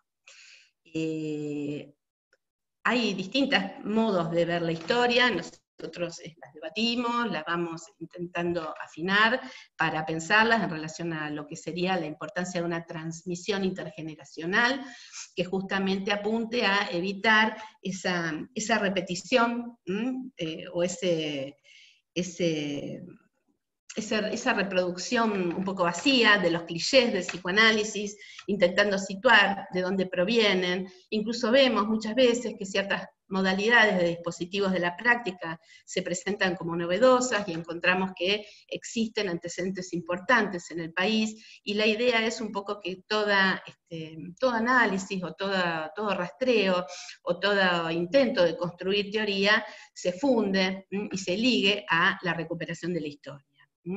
Eh, hay distintos modos de ver la historia, nosotros las debatimos, las vamos intentando afinar para pensarlas en relación a lo que sería la importancia de una transmisión intergeneracional, que justamente apunte a evitar esa, esa repetición eh, o ese... ese Esa, esa reproducción un poco vacía de los clichés del psicoanálisis, intentando situar de dónde provienen. Incluso vemos muchas veces que ciertas modalidades de dispositivos de la práctica se presentan como novedosas, y encontramos que existen antecedentes importantes en el país, y la idea es un poco que toda, este, todo análisis o toda, todo rastreo o todo intento de construir teoría se funde y se ligue a la recuperación de la historia.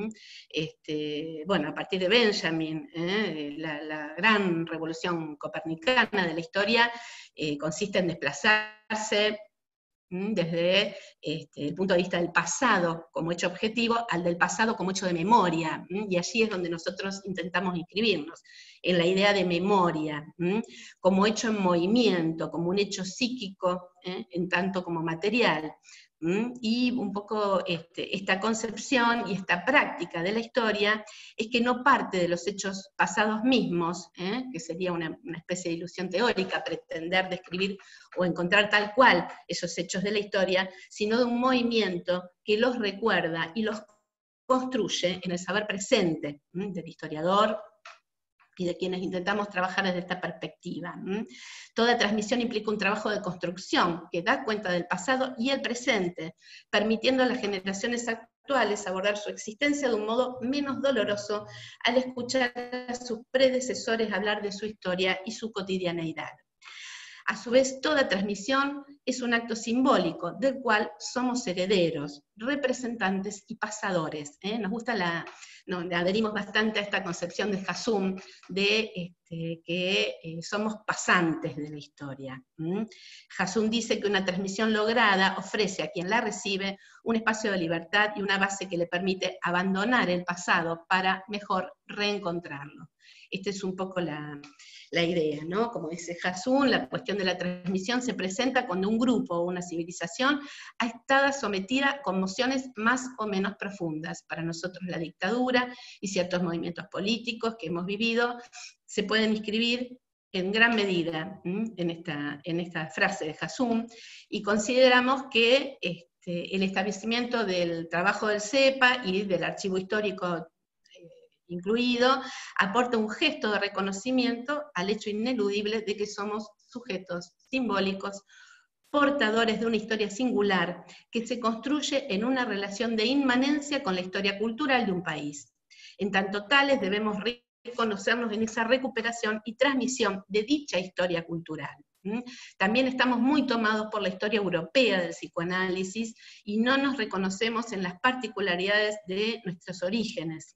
Este, bueno, a partir de Benjamin, ¿eh? la, la gran revolución copernicana de la historia eh, consiste en desplazarse ¿m? desde este, el punto de vista del pasado como hecho objetivo al del pasado como hecho de memoria, ¿m? y allí es donde nosotros intentamos inscribirnos, en la idea de memoria, ¿m? como hecho en movimiento, como un hecho psíquico, ¿eh? en tanto como material. ¿Mm? Y un poco este, esta concepción y esta práctica de la historia es que no parte de los hechos pasados mismos, ¿eh? que sería una, una especie de ilusión teórica, pretender describir o encontrar tal cual esos hechos de la historia, sino de un movimiento que los recuerda y los construye en el saber presente ¿eh? del historiador y de quienes intentamos trabajar desde esta perspectiva. ¿m? Toda transmisión implica un trabajo de construcción que da cuenta del pasado y el presente, permitiendo a las generaciones actuales abordar su existencia de un modo menos doloroso al escuchar a sus predecesores hablar de su historia y su cotidianeidad. A su vez, toda transmisión es un acto simbólico, del cual somos herederos, representantes y pasadores. ¿eh? Nos gusta la, no, adherimos bastante a esta concepción de Haszum, de este, que eh, somos pasantes de la historia. ¿Mm? Haszum dice que una transmisión lograda ofrece a quien la recibe un espacio de libertad y una base que le permite abandonar el pasado para mejor reencontrarlo. Esta es un poco la, la idea, ¿no? Como dice Haszum, la cuestión de la transmisión se presenta cuando un grupo o una civilización ha estado sometida a conmociones más o menos profundas. Para nosotros la dictadura y ciertos movimientos políticos que hemos vivido se pueden inscribir en gran medida ¿m? en esta, en esta frase de Haszum, y consideramos que este, el establecimiento del trabajo del CEPA y del archivo histórico incluido, aporta un gesto de reconocimiento al hecho ineludible de que somos sujetos simbólicos, portadores de una historia singular, que se construye en una relación de inmanencia con la historia cultural de un país. En tanto tales debemos reconocernos en esa recuperación y transmisión de dicha historia cultural. También estamos muy tomados por la historia europea del psicoanálisis y no nos reconocemos en las particularidades de nuestros orígenes.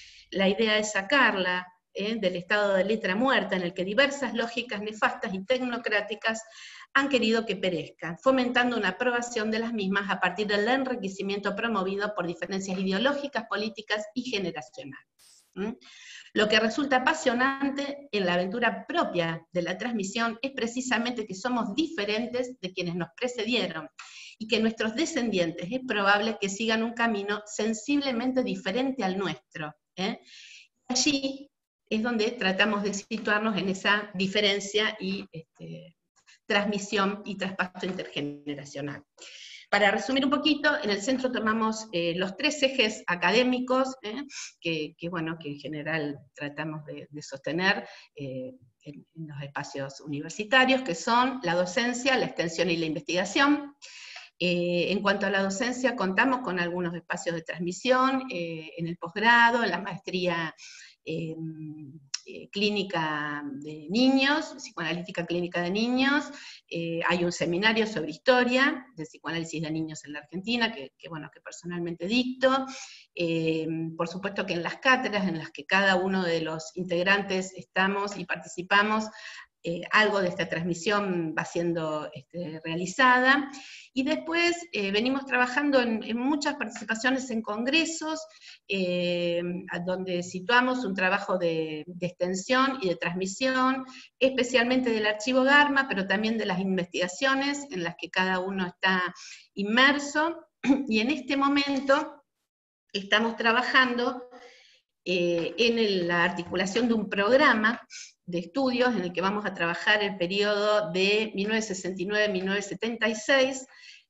La idea es sacarla ¿eh? del estado de letra muerta en el que diversas lógicas nefastas y tecnocráticas han querido que perezcan, fomentando una aprobación de las mismas a partir del enriquecimiento promovido por diferencias ideológicas, políticas y generacionales. ¿Mm? Lo que resulta apasionante en la aventura propia de la transmisión es precisamente que somos diferentes de quienes nos precedieron, y que nuestros descendientes es probable que sigan un camino sensiblemente diferente al nuestro. ¿eh? Allí es donde tratamos de situarnos en esa diferencia y este, transmisión y traspaso intergeneracional. Para resumir un poquito, en el centro tomamos eh, los tres ejes académicos, eh, que, que, bueno, que en general tratamos de, de sostener eh, en, en los espacios universitarios, que son la docencia, la extensión y la investigación. Eh, en cuanto a la docencia, contamos con algunos espacios de transmisión, eh, en el posgrado, en la maestría eh, eh, clínica de niños, psicoanalítica clínica de niños, eh, hay un seminario sobre historia de psicoanálisis de niños en la Argentina, que, que, bueno, que personalmente dicto, eh, por supuesto que en las cátedras en las que cada uno de los integrantes estamos y participamos, Eh, algo de esta transmisión va siendo este, realizada, y después eh, venimos trabajando en, en muchas participaciones en congresos, eh, donde situamos un trabajo de, de extensión y de transmisión, especialmente del archivo Dharma, pero también de las investigaciones en las que cada uno está inmerso, y en este momento estamos trabajando eh, en el, la articulación de un programa de estudios en el que vamos a trabajar el periodo de mil novecientos sesenta y nueve a mil novecientos setenta y seis,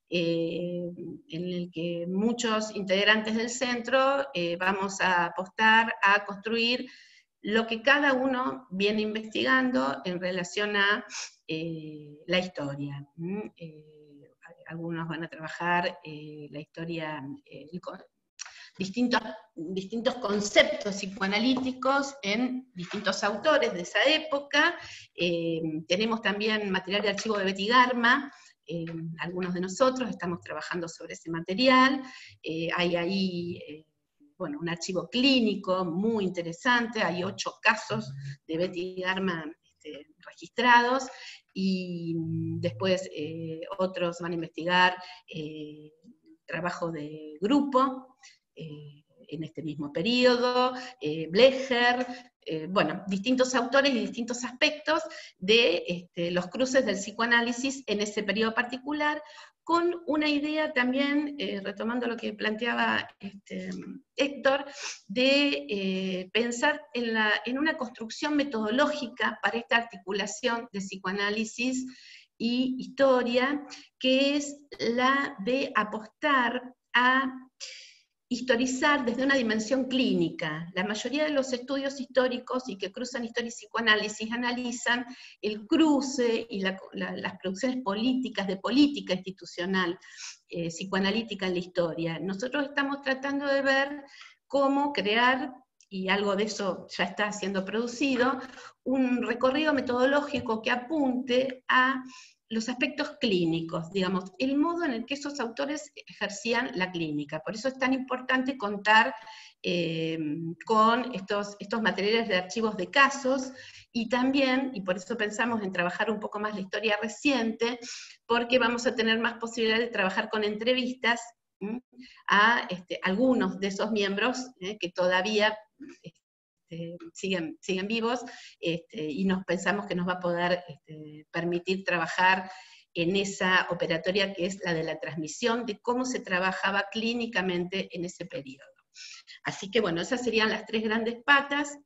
eh, en el que muchos integrantes del centro eh, vamos a apostar a construir lo que cada uno viene investigando en relación a eh, la historia. ¿Mm? Eh, algunos van a trabajar eh, la historia, eh, el, Distintos, distintos conceptos psicoanalíticos en distintos autores de esa época. Eh, tenemos también material de archivo de Betty Garma, eh, algunos de nosotros estamos trabajando sobre ese material. Eh, hay ahí eh, bueno, un archivo clínico muy interesante, hay ocho casos de Betty Garma este, registrados, y después eh, otros van a investigar eh, trabajo de grupo, Eh, en este mismo periodo, eh, Blecher, eh, bueno, distintos autores y distintos aspectos de este, los cruces del psicoanálisis en ese periodo particular, con una idea también, eh, retomando lo que planteaba este, Héctor, de eh, pensar en, la, en una construcción metodológica para esta articulación de psicoanálisis y historia, que es la de apostar a historizar desde una dimensión clínica. La mayoría de los estudios históricos y que cruzan historia y psicoanálisis analizan el cruce y la, la, las producciones políticas, de política institucional eh, psicoanalítica en la historia. Nosotros estamos tratando de ver cómo crear, y algo de eso ya está siendo producido, un recorrido metodológico que apunte a los aspectos clínicos, digamos, el modo en el que esos autores ejercían la clínica. Por eso es tan importante contar eh, con estos, estos materiales de archivos de casos, y también, y por eso pensamos en trabajar un poco más la historia reciente, porque vamos a tener más posibilidad de trabajar con entrevistas ¿eh? a este, algunos de esos miembros ¿eh? que todavía Este, siguen, siguen vivos, este, y nos pensamos que nos va a poder este, permitir trabajar en esa operatoria que es la de la transmisión, de cómo se trabajaba clínicamente en ese periodo. Así que bueno, esas serían las tres grandes patas,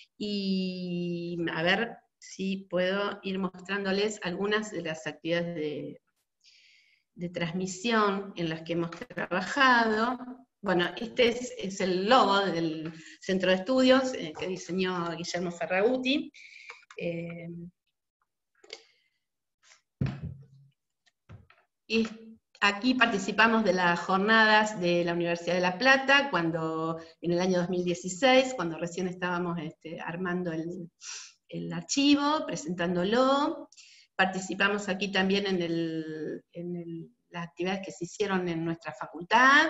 y a ver si puedo ir mostrándoles algunas de las actividades de, de transmisión en las que hemos trabajado. Bueno, este es, es el logo del Centro de Estudios eh, que diseñó Guillermo Ferraguti. Eh, y aquí participamos de las jornadas de la Universidad de La Plata, cuando, en el año dos mil dieciséis, cuando recién estábamos este, armando el, el archivo, presentándolo. Participamos aquí también en, el, en el, las actividades que se hicieron en nuestra facultad.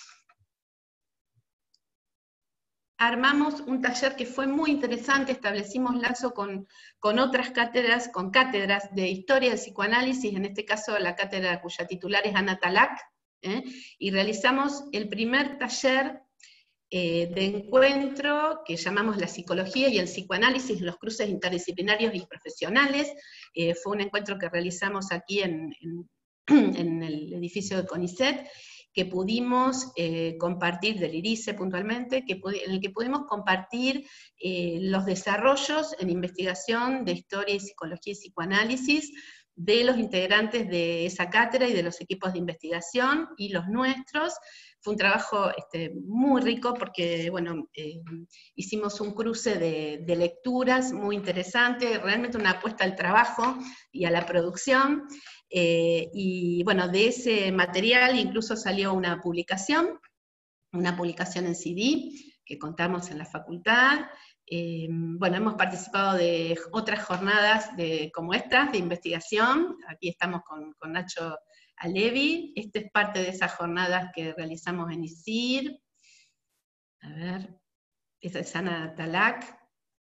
Armamos un taller que fue muy interesante, establecimos lazo con, con otras cátedras, con cátedras de historia del psicoanálisis, en este caso la cátedra cuya titular es Ana Talac, ¿eh? y realizamos el primer taller eh, de encuentro que llamamos la psicología y el psicoanálisis, los cruces interdisciplinarios y profesionales. Eh, fue un encuentro que realizamos aquí en, en, en el edificio de CONICET, que pudimos eh, compartir, del IRICE puntualmente, que en el que pudimos compartir eh, los desarrollos en investigación de historia y psicología y psicoanálisis de los integrantes de esa cátedra y de los equipos de investigación y los nuestros. Fue un trabajo este, muy rico porque, bueno, eh, hicimos un cruce de, de lecturas muy interesante, realmente una apuesta al trabajo y a la producción. Eh, y bueno, de ese material incluso salió una publicación, una publicación en C D, que contamos en la facultad. Eh, bueno, hemos participado de otras jornadas de, como estas, de investigación. Aquí estamos con, con Nacho Alevi. Esta es parte de esas jornadas que realizamos en I S I R. A ver, esta es Ana Talac.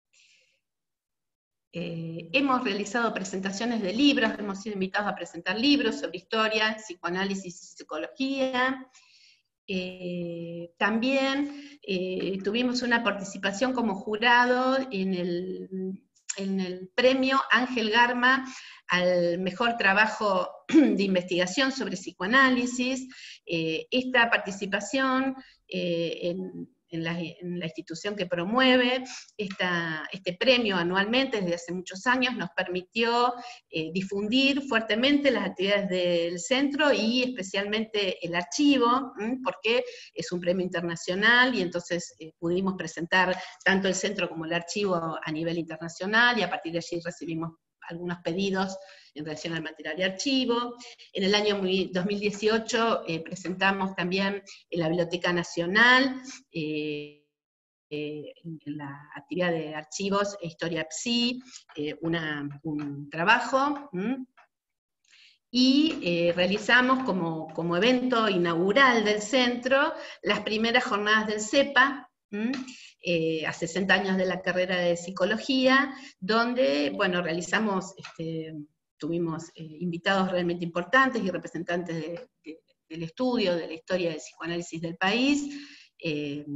Eh, hemos realizado presentaciones de libros, hemos sido invitados a presentar libros sobre historia, psicoanálisis y psicología. Eh, también eh, tuvimos una participación como jurado en el, en el premio Ángel Garma al mejor trabajo de investigación sobre psicoanálisis. Eh, esta participación eh, en En la, en la institución que promueve esta, este premio anualmente desde hace muchos años, nos permitió eh, difundir fuertemente las actividades del centro y especialmente el archivo, ¿m? porque es un premio internacional y entonces eh, pudimos presentar tanto el centro como el archivo a nivel internacional, y a partir de allí recibimos algunos pedidos en relación al material de archivo. En el año dos mil dieciocho eh, presentamos también en la Biblioteca Nacional, eh, eh, en la actividad de archivos e historia P S I, eh, una, un trabajo, ¿m? y eh, realizamos como, como evento inaugural del centro las primeras jornadas del CEPA, ¿m? Eh, a sesenta años de la carrera de psicología, donde, bueno, realizamos, este, tuvimos eh, invitados realmente importantes y representantes de, de, del estudio, de la historia del psicoanálisis del país, eh,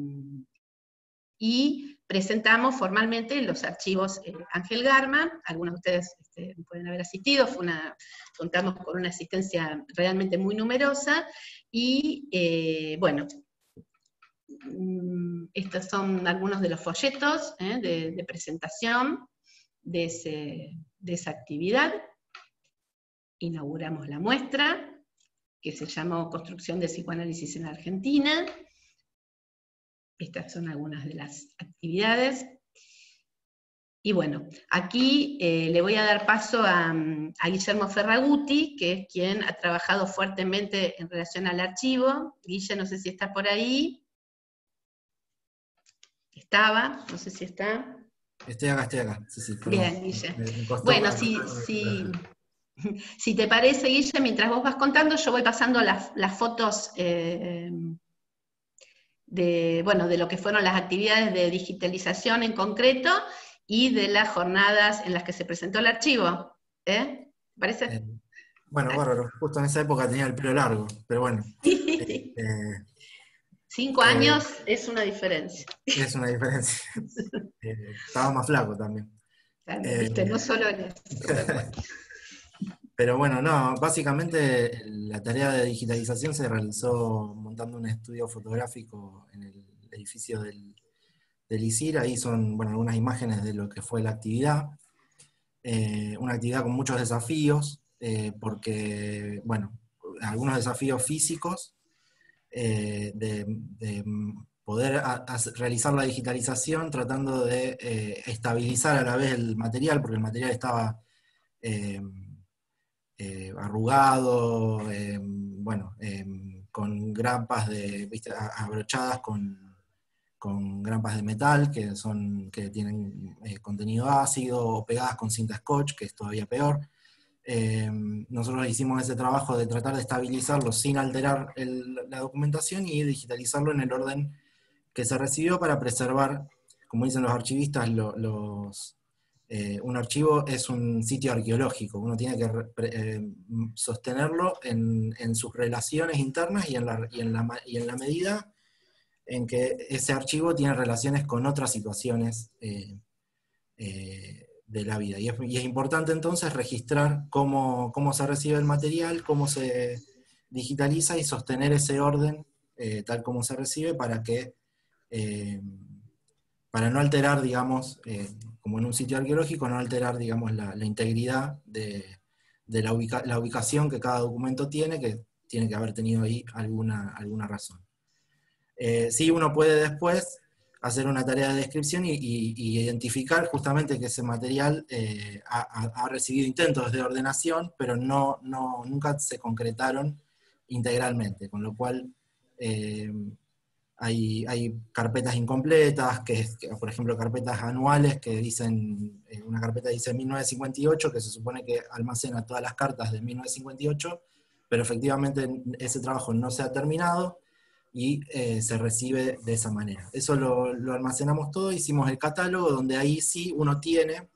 y presentamos formalmente los archivos eh, Ángel Garma. Algunos de ustedes este, pueden haber asistido, fue una, contamos con una asistencia realmente muy numerosa, y eh, bueno, estos son algunos de los folletos eh, de, de presentación de, ese, de esa actividad. Inauguramos la muestra, que se llamó Construcción de Psicoanálisis en Argentina. Estas son algunas de las actividades. Y bueno, aquí eh, le voy a dar paso a, a Guillermo Ferraguti, que es quien ha trabajado fuertemente en relación al archivo. Guille, no sé si está por ahí. Estaba, no sé si está. Estoy acá, estoy acá. Sí, sí, bien, Guille. Me, me bueno, si, si, si te parece, Guille, mientras vos vas contando, yo voy pasando las, las fotos eh, de, bueno, de lo que fueron las actividades de digitalización en concreto y de las jornadas en las que se presentó el archivo. ¿Eh? ¿Te parece? Eh, bueno, bárbaro. Justo en esa época tenía el pelo largo, pero bueno. eh, eh, Cinco años eh, es una diferencia. Es una diferencia. eh, estaba más flaco también. Claro, eh, viste, no solo en eso. Pero, pero bueno, no, básicamente la tarea de digitalización se realizó montando un estudio fotográfico en el edificio del, del I S I R. Ahí son, bueno, algunas imágenes de lo que fue la actividad. Eh, una actividad con muchos desafíos, eh, porque, bueno, algunos desafíos físicos, Eh, de, de poder a, a realizar la digitalización tratando de eh, estabilizar a la vez el material, porque el material estaba eh, eh, arrugado, eh, bueno, eh, con grampas de, ¿viste? abrochadas con, con grampas de metal que, son, que tienen eh, contenido ácido, o pegadas con cinta scotch, que es todavía peor. Eh, nosotros hicimos ese trabajo de tratar de estabilizarlo sin alterar el, la documentación y digitalizarlo en el orden que se recibió para preservar, como dicen los archivistas, lo, los, eh, un archivo es un sitio arqueológico, uno tiene que eh, sostenerlo en, en sus relaciones internas y en la, y en la, y en la medida en que ese archivo tiene relaciones con otras situaciones eh, eh, de la vida. Y es, y es importante entonces registrar cómo, cómo se recibe el material, cómo se digitaliza y sostener ese orden eh, tal como se recibe para que eh, para no alterar, digamos, eh, como en un sitio arqueológico, no alterar, digamos, la, la integridad de, de la, ubica, la ubicación que cada documento tiene, que tiene que haber tenido ahí alguna, alguna razón. Eh, sí, uno puede después hacer una tarea de descripción y, y, y identificar justamente que ese material eh, ha, ha, recibido intentos de ordenación, pero no, no, nunca se concretaron integralmente, con lo cual eh, hay, hay carpetas incompletas, que, es, que, por ejemplo, carpetas anuales que dicen, eh, una carpeta dice mil novecientos cincuenta y ocho, que se supone que almacena todas las cartas de mil novecientos cincuenta y ocho, pero efectivamente ese trabajo no se ha terminado, y eh, se recibe de esa manera. Eso lo, lo almacenamos todo, hicimos el catálogo, donde ahí sí uno tiene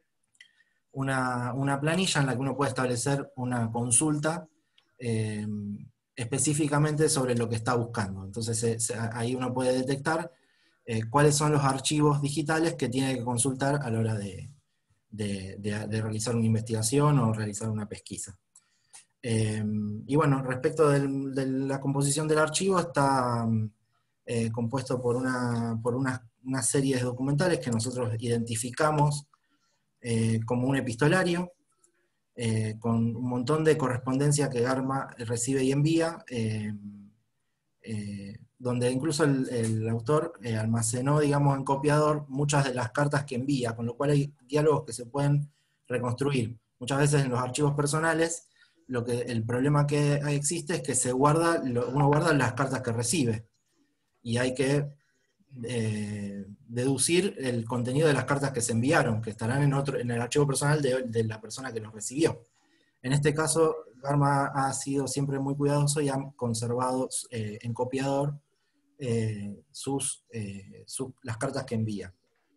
una, una planilla en la que uno puede establecer una consulta eh, específicamente sobre lo que está buscando. Entonces se, se, ahí uno puede detectar eh, cuáles son los archivos digitales que tiene que consultar a la hora de, de, de, de realizar una investigación o realizar una pesquisa. Eh, y bueno, respecto del, de la composición del archivo, está eh, compuesto por, una, por una, una serie de documentales que nosotros identificamos eh, como un epistolario, eh, con un montón de correspondencia que Garma recibe y envía, eh, eh, donde incluso el, el autor eh, almacenó, digamos, en copiador muchas de las cartas que envía, con lo cual hay diálogos que se pueden reconstruir. Muchas veces en los archivos personales, lo que, el problema que existe es que se guarda, uno guarda las cartas que recibe, y hay que eh, deducir el contenido de las cartas que se enviaron, que estarán en, otro, en el archivo personal de, de la persona que los recibió. En este caso, Garma ha sido siempre muy cuidadoso y ha conservado eh, en copiador eh, sus, eh, sus, las cartas que envía.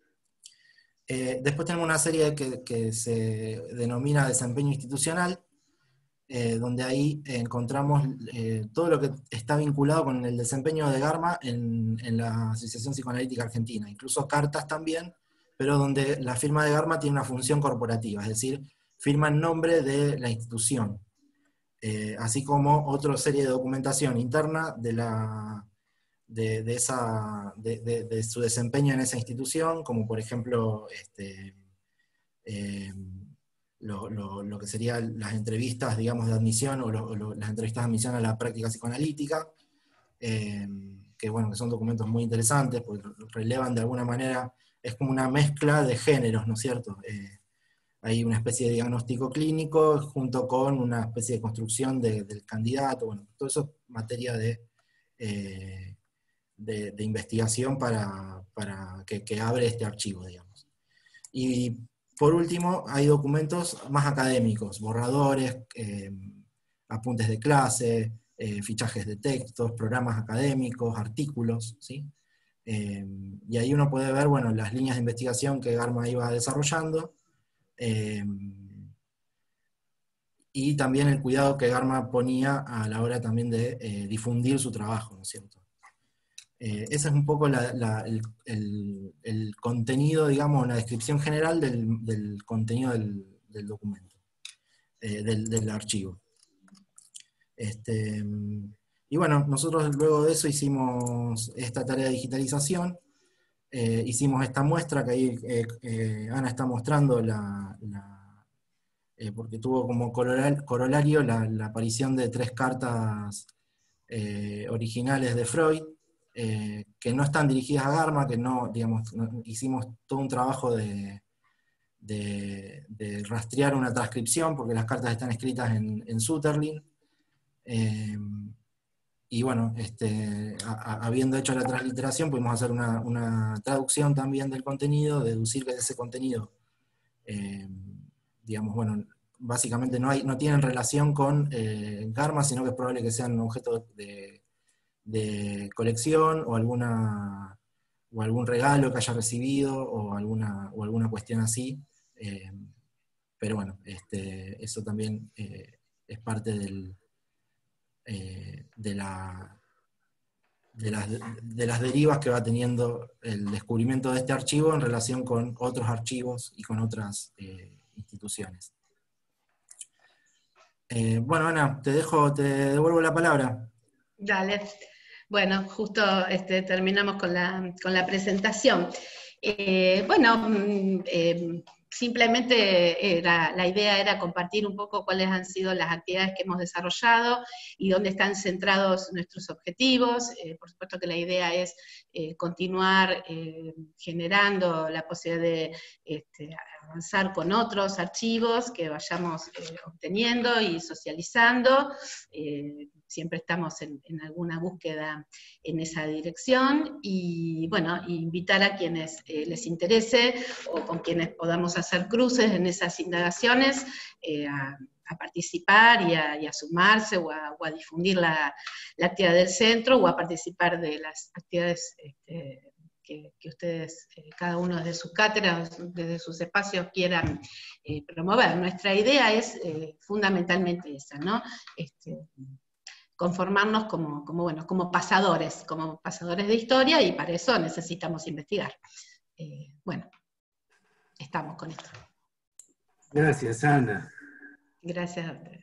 Eh, después tenemos una serie que, que se denomina desempeño institucional, Eh, donde ahí encontramos eh, todo lo que está vinculado con el desempeño de Garma en, en la Asociación Psicoanalítica Argentina, incluso cartas también, pero donde la firma de Garma tiene una función corporativa, es decir, firma en nombre de la institución, eh, así como otra serie de documentación interna de, la, de, de, esa, de, de, de su desempeño en esa institución, como por ejemplo, este, eh, Lo, lo, lo que serían las entrevistas, digamos, de admisión, o lo, lo, las entrevistas de admisión a la práctica psicoanalítica, eh, que bueno, que son documentos muy interesantes, porque relevan de alguna manera, es como una mezcla de géneros, ¿no es cierto? Eh, hay una especie de diagnóstico clínico, junto con una especie de construcción de, del candidato, bueno, todo eso es materia de, eh, de, de investigación para, para que, que abre este archivo, digamos. Y por último, hay documentos más académicos, borradores, eh, apuntes de clase, eh, fichajes de textos, programas académicos, artículos, ¿sí? Eh, y ahí uno puede ver, bueno, las líneas de investigación que Garma iba desarrollando, eh, y también el cuidado que Garma ponía a la hora también de eh, difundir su trabajo, ¿no es cierto? Eh, ese es un poco la, la, el, el, el contenido, digamos, la descripción general del, del contenido del, del documento, eh, del, del archivo. Este, y bueno, nosotros luego de eso hicimos esta tarea de digitalización, eh, hicimos esta muestra que ahí eh, eh, Ana está mostrando, la, la, eh, porque tuvo como corolario la, la aparición de tres cartas eh, originales de Freud, Eh, que no están dirigidas a Garma, que no, digamos, no, hicimos todo un trabajo de, de, de rastrear una transcripción, porque las cartas están escritas en, en Sutherland, eh, y bueno, este, a, a, habiendo hecho la transliteración, pudimos hacer una, una traducción también del contenido, deducir que ese contenido, eh, digamos, bueno, básicamente no, hay, no tienen relación con eh, Garma, sino que es probable que sean objeto de de colección, o alguna o algún regalo que haya recibido, o alguna, o alguna cuestión así, eh, pero bueno, este, eso también eh, es parte del, eh, de, la, de, las, de las derivas que va teniendo el descubrimiento de este archivo en relación con otros archivos y con otras eh, instituciones. Eh, bueno, Ana, te dejo, te devuelvo la palabra. Dale. Bueno, justo este, terminamos con la, con la presentación. Eh, bueno, eh, simplemente era, la idea era compartir un poco cuáles han sido las actividades que hemos desarrollado y dónde están centrados nuestros objetivos. Eh, por supuesto que la idea es eh, continuar eh, generando la posibilidad de este, avanzar con otros archivos que vayamos eh, obteniendo y socializando. Eh, siempre estamos en, en alguna búsqueda en esa dirección, y bueno, invitar a quienes eh, les interese, o con quienes podamos hacer cruces en esas indagaciones, eh, a, a participar y a, y a sumarse, o a, o a difundir la, la actividad del centro, o a participar de las actividades este, que, que ustedes, eh, cada uno desde sus cátedras, desde sus espacios, quieran eh, promover. Nuestra idea es eh, fundamentalmente esa, ¿no? Este, conformarnos como, como, bueno, como pasadores, como pasadores de historia, y para eso necesitamos investigar. Eh, bueno, estamos con esto. Gracias, Ana. Gracias a ustedes.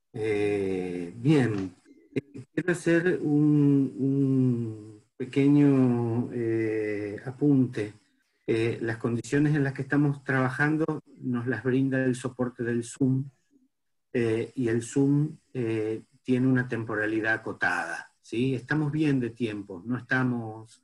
Eh, bien, eh, quiero hacer un, un pequeño eh, apunte. Eh, las condiciones en las que estamos trabajando nos las brinda el soporte del Zoom, eh, y el Zoom eh, tiene una temporalidad acotada, ¿sí? Estamos bien de tiempo, no estamos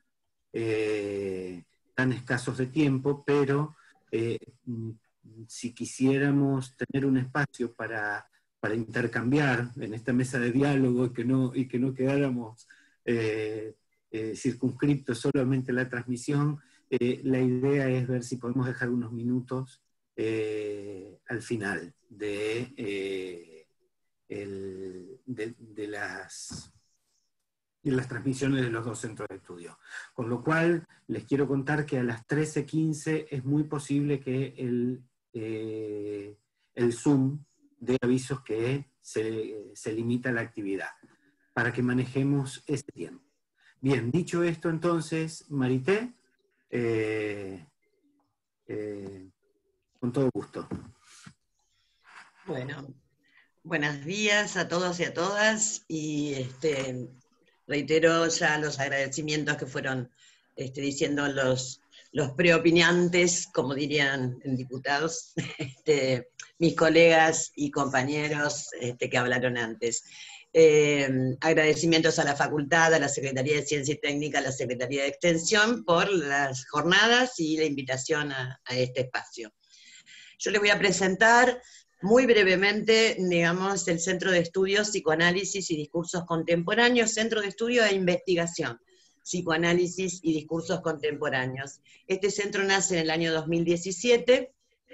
eh, tan escasos de tiempo, pero eh, si quisiéramos tener un espacio para, para intercambiar en esta mesa de diálogo y que no, y que no quedáramos eh, eh, circunscriptos solamente a la transmisión, eh, la idea es ver si podemos dejar unos minutos eh, al final de... Eh, El, de, de, las, de las transmisiones de los dos centros de estudio. Con lo cual, les quiero contar que a las trece quince es muy posible que el, eh, el Zoom dé avisos que se, se limita la actividad, para que manejemos ese tiempo. Bien, dicho esto entonces, Marité, eh, eh, con todo gusto. Bueno. Buenos días a todos y a todas, y este, reitero ya los agradecimientos que fueron este, diciendo los, los preopinantes, como dirían en diputados, este, mis colegas y compañeros este, que hablaron antes. Eh, agradecimientos a la facultad, a la Secretaría de Ciencia y Técnica, a la Secretaría de Extensión por las jornadas y la invitación a, a este espacio. Yo les voy a presentar muy brevemente, digamos, el Centro de Estudios, Psicoanálisis y Discursos Contemporáneos, Centro de Estudio e Investigación, Psicoanálisis y Discursos Contemporáneos. Este centro nace en el año dos mil diecisiete,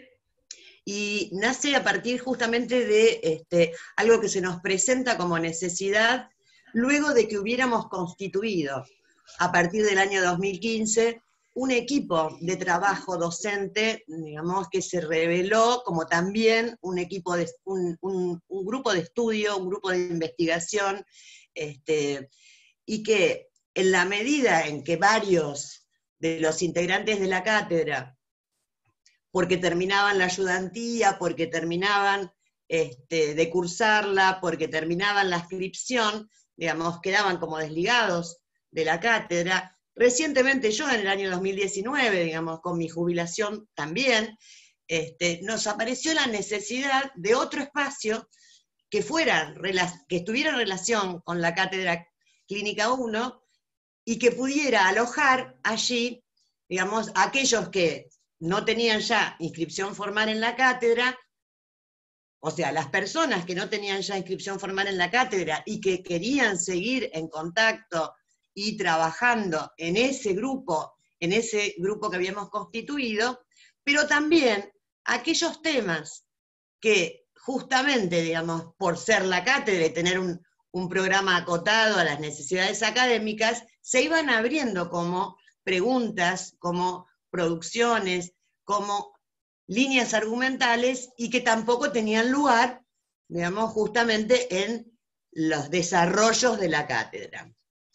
y nace a partir justamente de este, algo que se nos presenta como necesidad, luego de que hubiéramos constituido, a partir del año dos mil quince, un equipo de trabajo docente, digamos, que se reveló como también un equipo de, un, un, un grupo de estudio, un grupo de investigación, este, y que en la medida en que varios de los integrantes de la cátedra, porque terminaban la ayudantía, porque terminaban este, de cursarla, porque terminaban la inscripción, digamos, quedaban como desligados de la cátedra. Recientemente yo, en el año dos mil diecinueve, digamos, con mi jubilación también, este, nos apareció la necesidad de otro espacio que, fuera, que estuviera en relación con la Cátedra Clínica uno, y que pudiera alojar allí, digamos, a aquellos que no tenían ya inscripción formal en la cátedra, o sea, las personas que no tenían ya inscripción formal en la cátedra y que querían seguir en contacto y trabajando en ese grupo, en ese grupo que habíamos constituido, pero también aquellos temas que justamente, digamos, por ser la cátedra y tener un, un programa acotado a las necesidades académicas, se iban abriendo como preguntas, como producciones, como líneas argumentales, y que tampoco tenían lugar, digamos, justamente en los desarrollos de la cátedra.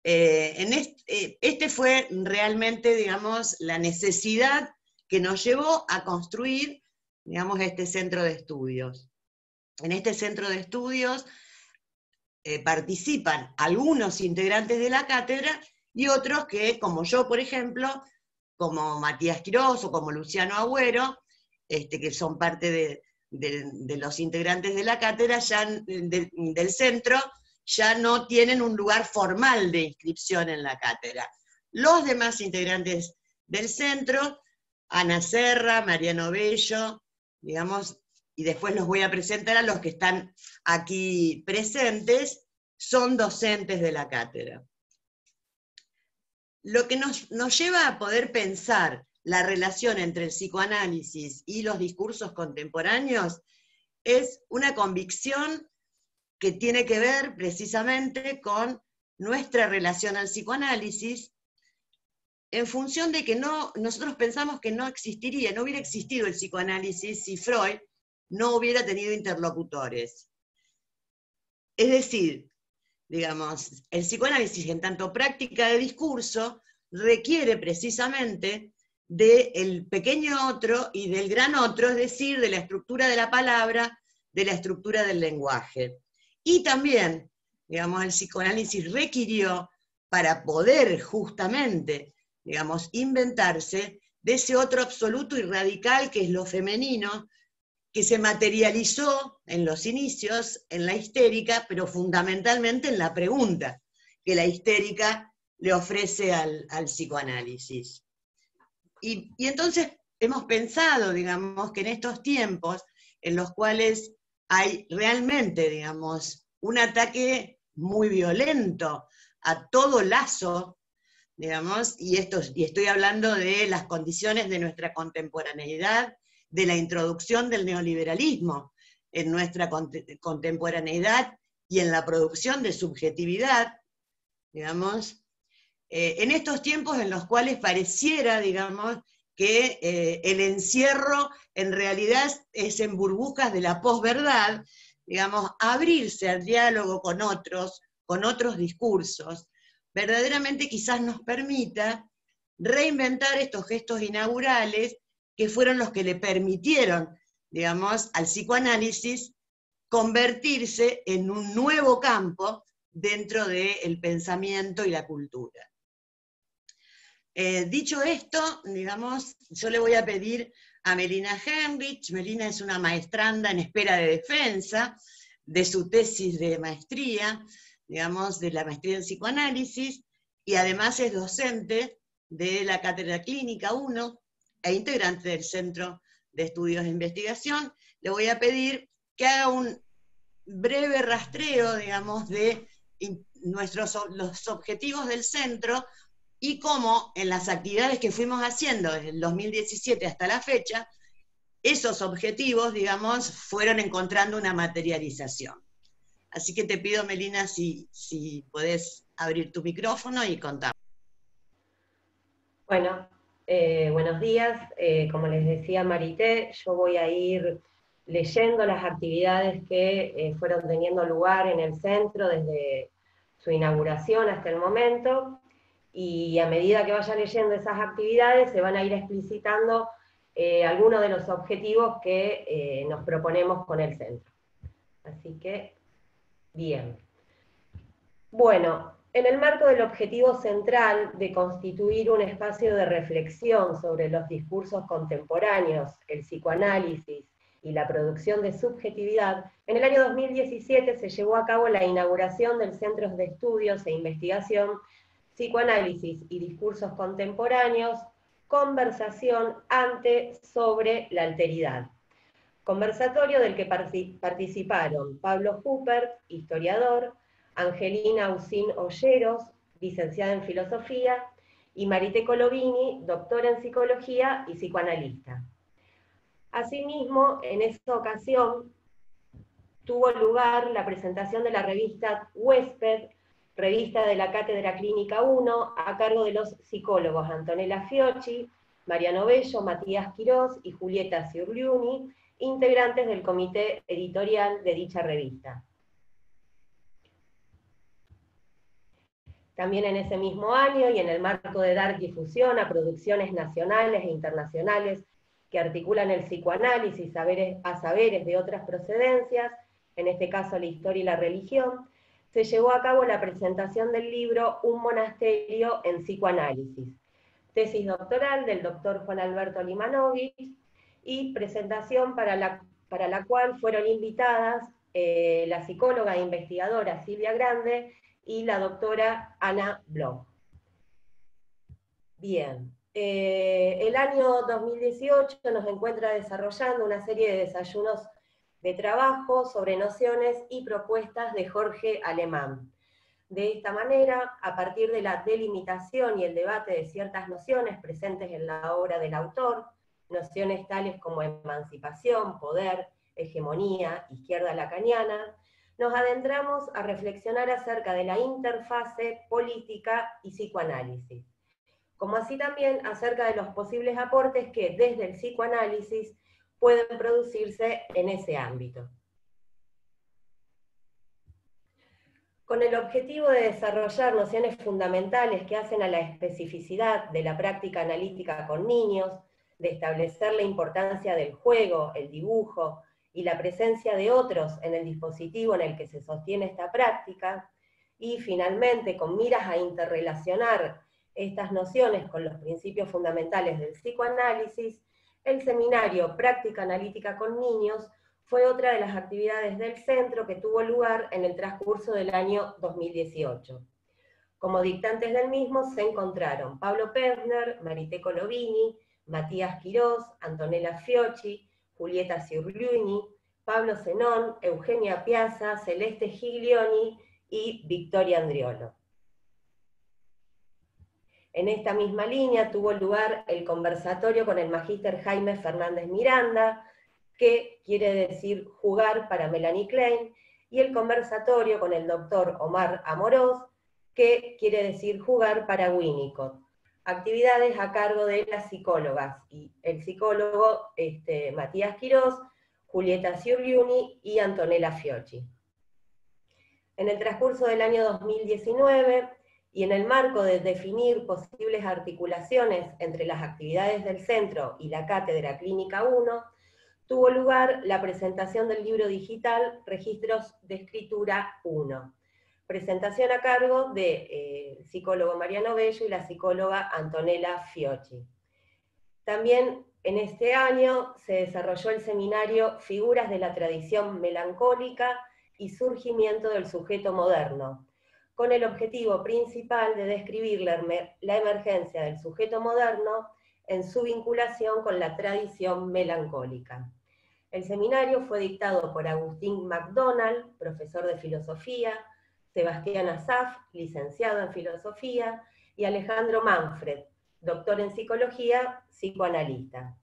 Eh, en este, eh, este fue realmente, digamos, la necesidad que nos llevó a construir, digamos, este centro de estudios. En este centro de estudios eh, participan algunos integrantes de la cátedra y otros que, como yo, por ejemplo, como Matías Quirós o como Luciano Agüero, este, que son parte de, de, de los integrantes de la cátedra, ya de, del centro, ya no tienen un lugar formal de inscripción en la cátedra. Los demás integrantes del centro, Ana Serra, Mariano Bello, digamos, y después los voy a presentar a los que están aquí presentes, son docentes de la cátedra. Lo que nos, nos lleva a poder pensar la relación entre el psicoanálisis y los discursos contemporáneos es una convicción que tiene que ver precisamente con nuestra relación al psicoanálisis, en función de que no, nosotros pensamos que no existiría, no hubiera existido el psicoanálisis si Freud no hubiera tenido interlocutores. Es decir, digamos, el psicoanálisis en tanto práctica de discurso requiere precisamente del pequeño otro y del gran otro, es decir, de la estructura de la palabra, de la estructura del lenguaje. Y también, digamos, el psicoanálisis requirió para poder justamente, digamos, inventarse de ese otro absoluto y radical que es lo femenino, que se materializó en los inicios, en la histérica, pero fundamentalmente en la pregunta que la histérica le ofrece al, al psicoanálisis. Y, y entonces hemos pensado, digamos, que en estos tiempos en los cuales hay realmente, digamos, un ataque muy violento a todo lazo, digamos, y, esto, y estoy hablando de las condiciones de nuestra contemporaneidad, de la introducción del neoliberalismo en nuestra contemporaneidad y en la producción de subjetividad, digamos, eh, en estos tiempos en los cuales pareciera, digamos, que eh, el encierro en realidad es en burbujas de la posverdad, digamos, abrirse al diálogo con otros, con otros discursos, verdaderamente quizás nos permita reinventar estos gestos inaugurales que fueron los que le permitieron, digamos, al psicoanálisis convertirse en un nuevo campo dentro del pensamiento y la cultura. Eh, dicho esto, digamos, yo le voy a pedir a Melina Henrich. Melina es una maestranda en espera de defensa de su tesis de maestría, digamos, de la maestría en psicoanálisis, y además es docente de la Cátedra Clínica uno, e integrante del Centro de Estudios de Investigación. Le voy a pedir que haga un breve rastreo, digamos, de nuestros, los objetivos del centro y cómo en las actividades que fuimos haciendo desde el dos mil diecisiete hasta la fecha, esos objetivos, digamos, fueron encontrando una materialización. Así que te pido, Melina, si, si podés abrir tu micrófono y contar. Bueno, Eh, buenos días, eh, como les decía Marité, yo voy a ir leyendo las actividades que eh, fueron teniendo lugar en el centro desde su inauguración hasta el momento, y a medida que vaya leyendo esas actividades se van a ir explicitando eh, algunos de los objetivos que eh, nos proponemos con el centro. Así que, bien. Bueno, en el marco del objetivo central de constituir un espacio de reflexión sobre los discursos contemporáneos, el psicoanálisis y la producción de subjetividad, en el año dos mil diecisiete se llevó a cabo la inauguración del Centro de Estudios e Investigación, Psicoanálisis y Discursos Contemporáneos, Conversación ante sobre la alteridad. Conversatorio del que participaron Pablo Huppert, historiador, Angelina Usín Olleros, licenciada en Filosofía, y Marité Colovini, doctora en Psicología y psicoanalista. Asimismo, en esta ocasión tuvo lugar la presentación de la revista Huésped, revista de la Cátedra Clínica uno, a cargo de los psicólogos Antonella Fiocchi, Mariano Bello, Matías Quirós y Julieta Ciurliuni, integrantes del comité editorial de dicha revista. También en ese mismo año y en el marco de dar difusión a producciones nacionales e internacionales que articulan el psicoanálisis saberes, a saberes de otras procedencias, en este caso la historia y la religión, se llevó a cabo la presentación del libro Un monasterio en psicoanálisis, tesis doctoral del doctor Juan Alberto Limanovich, y presentación para la, para la cual fueron invitadas eh, la psicóloga e investigadora Silvia Grande y la doctora Ana Bloch. Bien, eh, el año dos mil dieciocho nos encuentra desarrollando una serie de desayunos de trabajo sobre nociones y propuestas de Jorge Alemán. De esta manera, a partir de la delimitación y el debate de ciertas nociones presentes en la obra del autor, nociones tales como emancipación, poder, hegemonía, izquierda lacaniana, nos adentramos a reflexionar acerca de la interfase política y psicoanálisis, como así también acerca de los posibles aportes que desde el psicoanálisis pueden producirse en ese ámbito. Con el objetivo de desarrollar nociones fundamentales que hacen a la especificidad de la práctica analítica con niños, de establecer la importancia del juego, el dibujo y la presencia de otros en el dispositivo en el que se sostiene esta práctica, y finalmente con miras a interrelacionar estas nociones con los principios fundamentales del psicoanálisis, el seminario Práctica Analítica con Niños fue otra de las actividades del centro que tuvo lugar en el transcurso del año dos mil dieciocho. Como dictantes del mismo se encontraron Pablo Pevsner, Marité Colovini, Matías Quirós, Antonella Fiocchi, Julieta Ciurliuni, Pablo Zenón, Eugenia Piazza, Celeste Giglioni y Victoria Andriolo. En esta misma línea tuvo lugar el conversatorio con el magíster Jaime Fernández Miranda, que quiere decir jugar para Melanie Klein, y el conversatorio con el doctor Omar Amorós, que quiere decir jugar para Winnicott. Actividades a cargo de las psicólogas, y el psicólogo este, Matías Quirós, Julieta Ciurliuni y Antonella Fiocchi. En el transcurso del año dos mil diecinueve, y en el marco de definir posibles articulaciones entre las actividades del centro y la Cátedra Clínica uno, tuvo lugar la presentación del libro digital Registros de Escritura uno. Presentación a cargo del de, eh, psicólogo Mariano Bello y la psicóloga Antonella Fiocchi. También en este año se desarrolló el seminario Figuras de la Tradición Melancólica y Surgimiento del Sujeto Moderno, con el objetivo principal de describir la, la emergencia del sujeto moderno en su vinculación con la tradición melancólica. El seminario fue dictado por Agustín MacDonald, profesor de filosofía, Sebastián Asaf, licenciado en filosofía, y Alejandro Manfred, doctor en psicología, psicoanalista.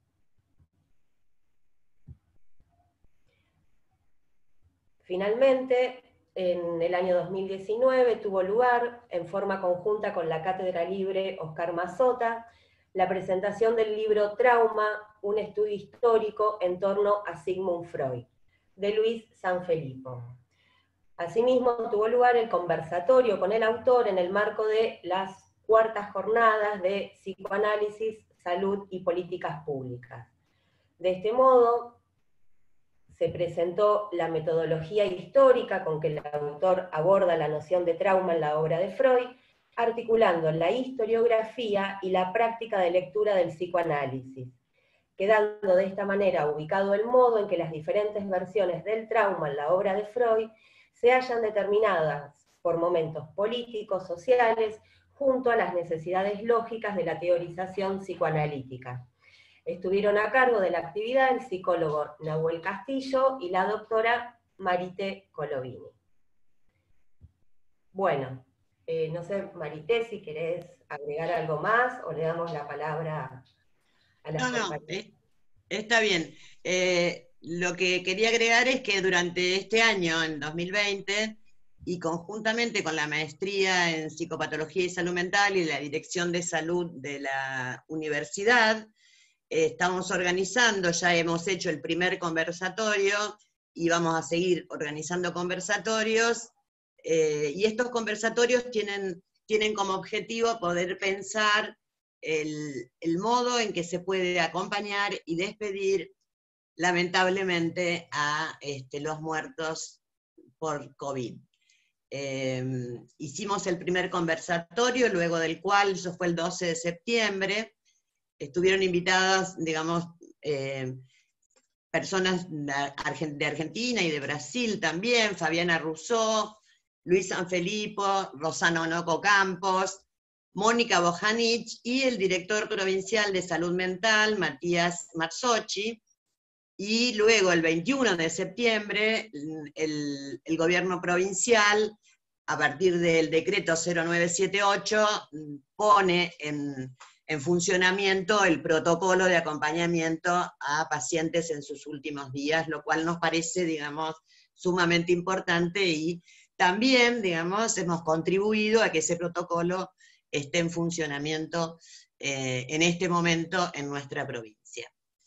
Finalmente, en el año dos mil diecinueve tuvo lugar, en forma conjunta con la Cátedra Libre Oscar Mazota, la presentación del libro Trauma, un estudio histórico en torno a Sigmund Freud, de Luis Sanfilippo. Asimismo, tuvo lugar el conversatorio con el autor en el marco de las cuartas jornadas de Psicoanálisis, Salud y Políticas Públicas. De este modo, se presentó la metodología histórica con que el autor aborda la noción de trauma en la obra de Freud, articulando la historiografía y la práctica de lectura del psicoanálisis, quedando de esta manera ubicado el modo en que las diferentes versiones del trauma en la obra de Freud se hallan determinadas por momentos políticos, sociales, junto a las necesidades lógicas de la teorización psicoanalítica. Estuvieron a cargo de la actividad el psicólogo Nahuel Castillo y la doctora Marité Colovini. Bueno, eh, no sé, Marité, si querés agregar algo más o le damos la palabra a la No, no, eh, está bien. Eh, lo que quería agregar es que durante este año, en dos mil veinte, y conjuntamente con la maestría en Psicopatología y Salud Mental y la Dirección de Salud de la Universidad, estamos organizando, ya hemos hecho el primer conversatorio y vamos a seguir organizando conversatorios, eh, y estos conversatorios tienen tienen como objetivo poder pensar el, el modo en que se puede acompañar y despedir lamentablemente a este, los muertos por COVID. Eh, hicimos el primer conversatorio, luego del cual, eso fue el doce de septiembre, estuvieron invitadas, digamos, eh, personas de Argentina y de Brasil también, Fabiana Rousseau, Luis Sanfilippo, Rosana Onoco Campos, Mónica Bojanic y el director provincial de salud mental, Matías Marzocchi. Y luego, el veintiuno de septiembre, el, el gobierno provincial, a partir del decreto cero nueve siete ocho, pone en, en funcionamiento el protocolo de acompañamiento a pacientes en sus últimos días, lo cual nos parece, digamos, sumamente importante, y también, digamos, hemos contribuido a que ese protocolo esté en funcionamiento eh, en este momento en nuestra provincia.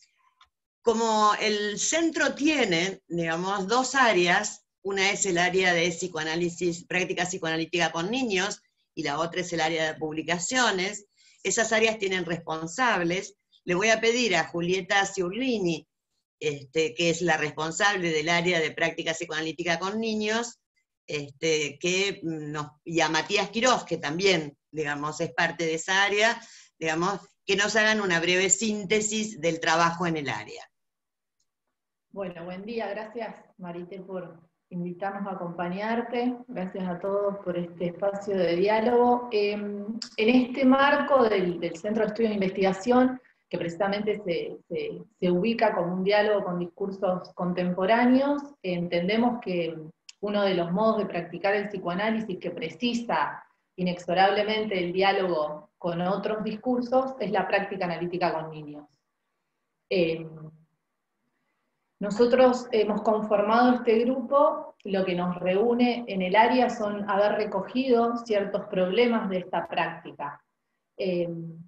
Como el centro tiene, digamos, dos áreas, una es el área de psicoanálisis, práctica psicoanalítica con niños, y la otra es el área de publicaciones. Esas áreas tienen responsables. Le voy a pedir a Julieta Ciurlini, este, que es la responsable del área de práctica psicoanalítica con niños, este, que nos, y a Matías Quirós, que también, digamos, es parte de esa área, digamos, que nos hagan una breve síntesis del trabajo en el área. Bueno, buen día, gracias Marité por invitarnos a acompañarte, gracias a todos por este espacio de diálogo. Eh, en este marco del, del Centro de Estudios de Investigación, que precisamente se, se, se ubica como un diálogo con discursos contemporáneos, eh, entendemos que uno de los modos de practicar el psicoanálisis que precisa inexorablemente el diálogo con otros discursos es la práctica analítica con niños. Eh, Nosotros hemos conformado este grupo, lo que nos reúne en el área son haber recogido ciertos problemas de esta práctica. Eh,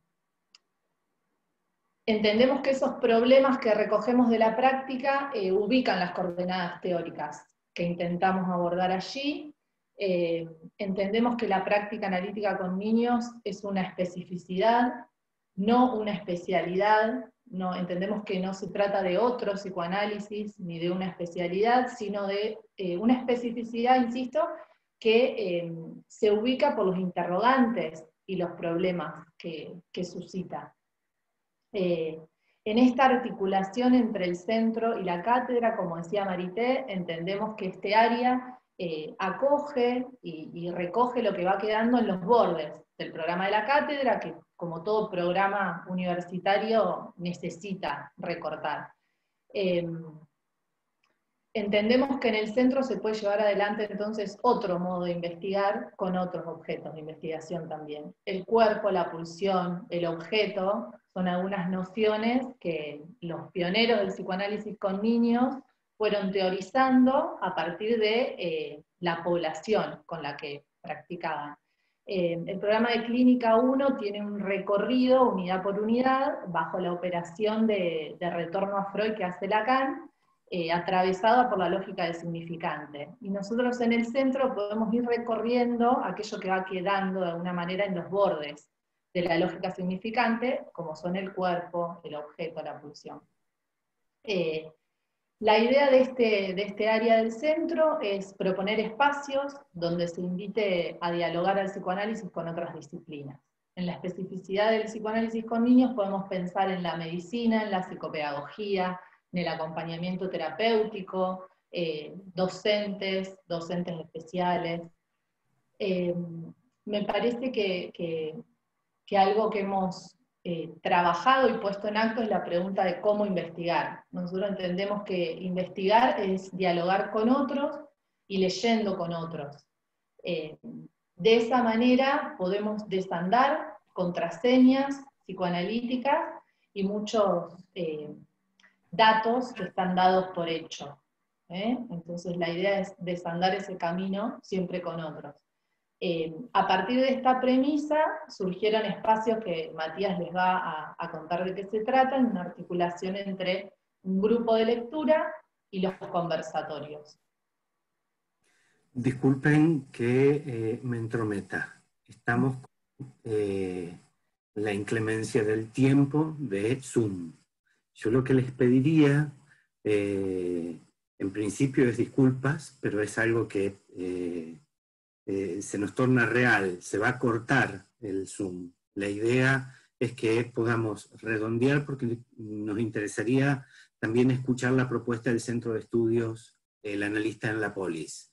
entendemos que esos problemas que recogemos de la práctica eh, ubican las coordenadas teóricas que intentamos abordar allí. Eh, entendemos que la práctica analítica con niños es una especificidad, no una especialidad. No, entendemos que no se trata de otro psicoanálisis ni de una especialidad, sino de eh, una especificidad, insisto, que eh, se ubica por los interrogantes y los problemas que, que suscita. Eh, en esta articulación entre el centro y la cátedra, como decía Marité, entendemos que este área eh, acoge y, y recoge lo que va quedando en los bordes del programa de la cátedra, que como todo programa universitario necesita recortar. Eh, entendemos que en el centro se puede llevar adelante entonces otro modo de investigar con otros objetos de investigación también. El cuerpo, la pulsión, el objeto, son algunas nociones que los pioneros del psicoanálisis con niños fueron teorizando a partir de eh, la población con la que practicaban. Eh, el programa de Clínica uno tiene un recorrido, unidad por unidad, bajo la operación de, de retorno a Freud que hace Lacan, eh, atravesada por la lógica del significante. Y nosotros en el centro podemos ir recorriendo aquello que va quedando de alguna manera en los bordes de la lógica significante, como son el cuerpo, el objeto, la pulsión. Eh, La idea de este, de este área del centro es proponer espacios donde se invite a dialogar al psicoanálisis con otras disciplinas. En la especificidad del psicoanálisis con niños podemos pensar en la medicina, en la psicopedagogía, en el acompañamiento terapéutico, eh, docentes, docentes especiales. Eh, me parece que, que, que algo que hemos Eh, trabajado y puesto en acto es la pregunta de cómo investigar. Nosotros entendemos que investigar es dialogar con otros y leyendo con otros. Eh, de esa manera podemos desandar contraseñas psicoanalíticas y muchos eh, datos que están dados por hecho. ¿eh? Entonces la idea es desandar ese camino siempre con otros. Eh, a partir de esta premisa surgieron espacios que Matías les va a, a contar de qué se trata, en una articulación entre un grupo de lectura y los conversatorios. Disculpen que eh, me entrometa. estamos con eh, la inclemencia del tiempo de Zoom. Yo lo que les pediría, eh, en principio es disculpas, pero es algo que eh, eh, se nos torna real, se va a cortar el Zoom. La idea es que podamos redondear, porque nos interesaría también escuchar la propuesta del Centro de Estudios, el analista en la polis.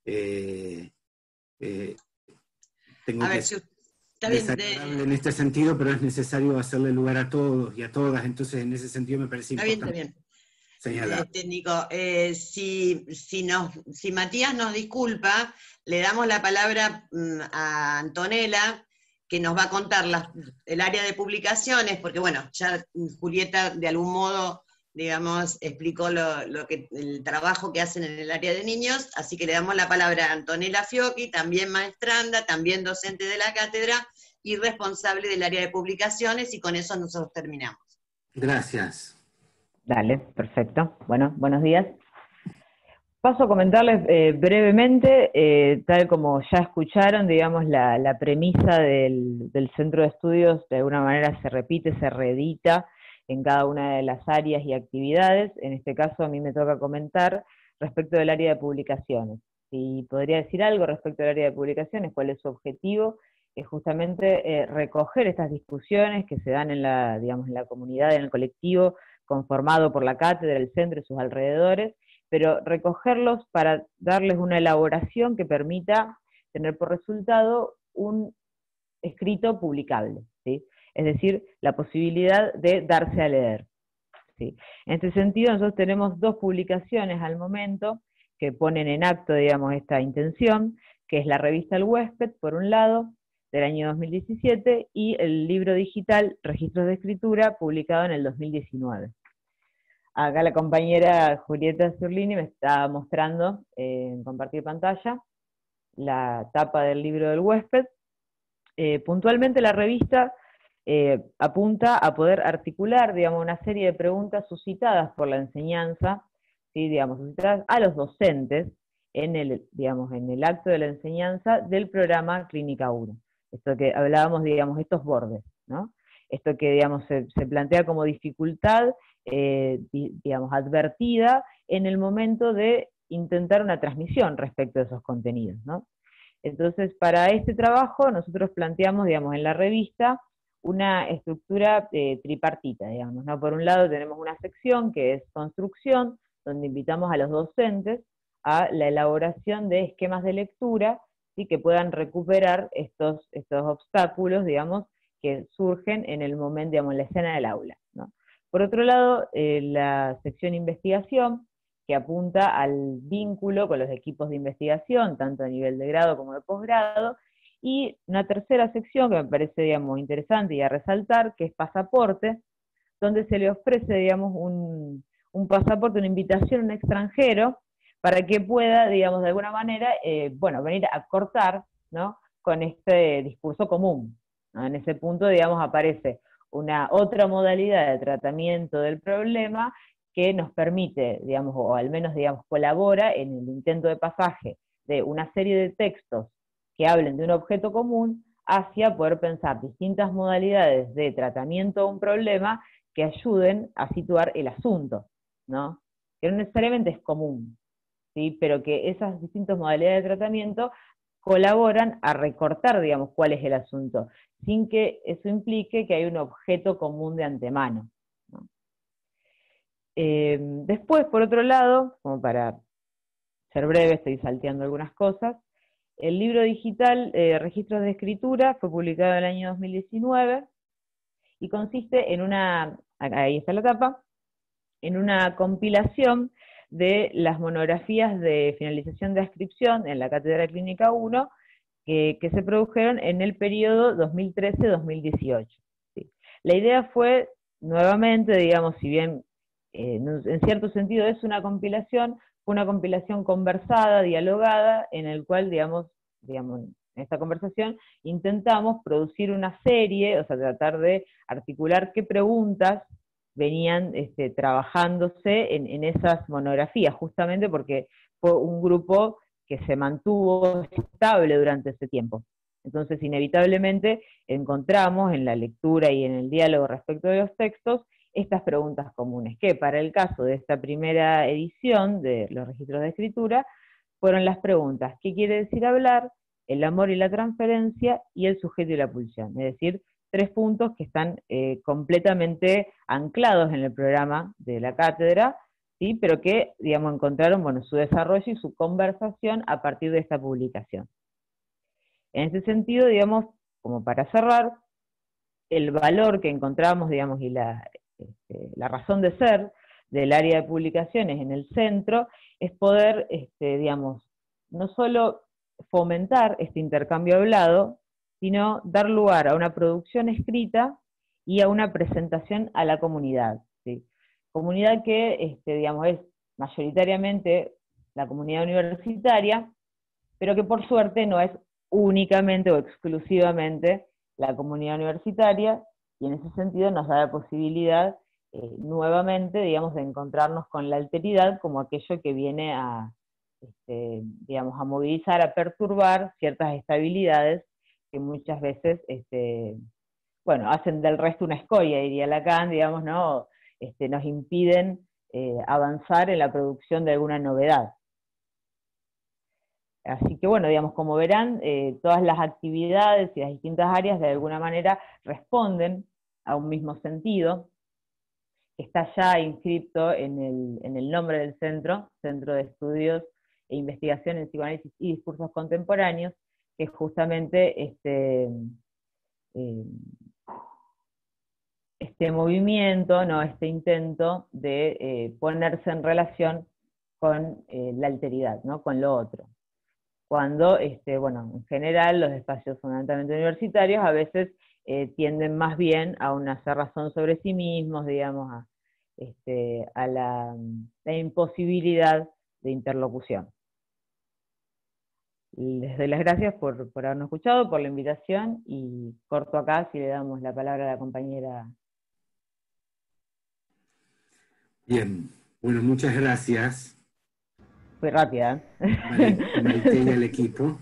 Eh, eh, tengo a que ver, si está ser bien, desagradable de- en este sentido, pero es necesario hacerle lugar a todos y a todas, entonces en ese sentido me parece está bien, está importante bien. señalar. Este, Nico, eh, si, si, nos, si Matías nos disculpa, le damos la palabra mm, a Antonella, que nos va a contar las- el área de publicaciones, porque bueno, ya Julieta de algún modo, digamos, explicó lo, lo que, el trabajo que hacen en el área de niños, así que le damos la palabra a Antonella Fiocchi, también maestranda, también docente de la cátedra y responsable del área de publicaciones, y con eso nosotros terminamos. Gracias. Dale, perfecto. Bueno, buenos días. Paso a comentarles eh, brevemente, eh, tal como ya escucharon, digamos, la, la premisa del, del centro de estudios de alguna manera se repite, se reedita en cada una de las áreas y actividades. En este caso a mí me toca comentar respecto del área de publicaciones. Si podría decir algo respecto al área de publicaciones, cuál es su objetivo, es justamente eh, recoger estas discusiones que se dan en la, digamos, en la comunidad, en el colectivo, conformado por la cátedra, el centro y sus alrededores, pero recogerlos para darles una elaboración que permita tener por resultado un escrito publicable, ¿sí? Es decir, la posibilidad de darse a leer, ¿sí? En este sentido, nosotros tenemos dos publicaciones al momento que ponen en acto, digamos, esta intención, que es la revista El Huésped, por un lado, del año dos mil diecisiete, y el libro digital Registros de Escritura, publicado en el dos mil diecinueve. Acá la compañera Julieta Zurlini me está mostrando eh, en compartir pantalla la tapa del libro del huésped. Eh, puntualmente la revista eh, apunta a poder articular, digamos, una serie de preguntas suscitadas por la enseñanza, ¿sí? Digamos, suscitadas a los docentes en el, digamos, en el acto de la enseñanza del programa Clínica uno. Esto que hablábamos, digamos, estos bordes, ¿no? Esto que, digamos, se, se plantea como dificultad, eh, di, digamos, advertida en el momento de intentar una transmisión respecto a esos contenidos, ¿no? Entonces, para este trabajo, nosotros planteamos, digamos, en la revista, una estructura eh, tripartita, digamos, ¿no? Por un lado tenemos una sección que es construcción, donde invitamos a los docentes a la elaboración de esquemas de lectura, ¿sí? Que puedan recuperar estos, estos obstáculos, digamos, que surgen en el momento, digamos, en la escena del aula, ¿no? Por otro lado, eh, la sección investigación, que apunta al vínculo con los equipos de investigación, tanto a nivel de grado como de posgrado, y una tercera sección que me parece, digamos, interesante y a resaltar, que es pasaporte, donde se le ofrece, digamos, un, un pasaporte, una invitación a un extranjero, para que pueda, digamos, de alguna manera, eh, bueno, venir a cortar, ¿no?, con este discurso común, ¿no? En ese punto, digamos, aparece una otra modalidad de tratamiento del problema que nos permite, digamos, o al menos, digamos, colabora en el intento de pasaje de una serie de textos que hablen de un objeto común hacia poder pensar distintas modalidades de tratamiento de un problema que ayuden a situar el asunto, ¿no? Que no necesariamente es común, ¿sí? Pero que esas distintas modalidades de tratamiento colaboran a recortar, digamos, cuál es el asunto, sin que eso implique que hay un objeto común de antemano, ¿no? Eh, después, por otro lado, como para ser breve, estoy salteando algunas cosas, el libro digital eh, Registros de Escritura fue publicado en el año dos mil diecinueve y consiste en una, ahí está la tapa, en una compilación de las monografías de finalización de adscripción en la Cátedra Clínica uno que, que se produjeron en el periodo dos mil trece a dos mil dieciocho. ¿Sí? La idea fue, nuevamente, digamos, si bien eh, en cierto sentido es una compilación, fue una compilación conversada, dialogada, en el cual, digamos, digamos, en esta conversación intentamos producir una serie, o sea, tratar de articular qué preguntas venían este, trabajándose en, en esas monografías, justamente porque fue un grupo que se mantuvo estable durante ese tiempo. Entonces, inevitablemente, encontramos en la lectura y en el diálogo respecto de los textos estas preguntas comunes, que para el caso de esta primera edición de los registros de escritura, fueron las preguntas: ¿qué quiere decir hablar?, el amor y la transferencia, y el sujeto y la pulsión. Es decir, tres puntos que están eh, completamente anclados en el programa de la cátedra, ¿sí? Pero que, digamos, encontraron, bueno, su desarrollo y su conversación a partir de esta publicación. En ese sentido, digamos, como para cerrar, el valor que encontramos, digamos, y la, este, la razón de ser del área de publicaciones en el centro, es poder, este, digamos, no solo fomentar este intercambio hablado, sino dar lugar a una producción escrita y a una presentación a la comunidad, ¿sí? Comunidad que, este, digamos, es mayoritariamente la comunidad universitaria, pero que por suerte no es únicamente o exclusivamente la comunidad universitaria, y en ese sentido nos da la posibilidad eh, nuevamente, digamos, de encontrarnos con la alteridad como aquello que viene a, este, digamos, a movilizar, a perturbar ciertas estabilidades que muchas veces, este, bueno, hacen del resto una escoria, diría Lacan, digamos, ¿no? Este, nos impiden eh, avanzar en la producción de alguna novedad. Así que bueno, digamos, como verán, eh, todas las actividades y las distintas áreas de alguna manera responden a un mismo sentido, que está ya inscrito en el, en el nombre del centro, Centro de Estudios e Investigación en Psicoanálisis y Discursos Contemporáneos, que es justamente este, eh, este movimiento, ¿no? Este intento de eh, ponerse en relación con eh, la alteridad, ¿no? Con lo otro. Cuando, este, bueno, en general los espacios fundamentalmente universitarios a veces eh, tienden más bien a una cerrazón sobre sí mismos, digamos, a, este, a la, la imposibilidad de interlocución. Les doy las gracias por, por habernos escuchado, por la invitación, y corto acá si le damos la palabra a la compañera. Bien, bueno, muchas gracias. Fue rápida. Marité y al equipo.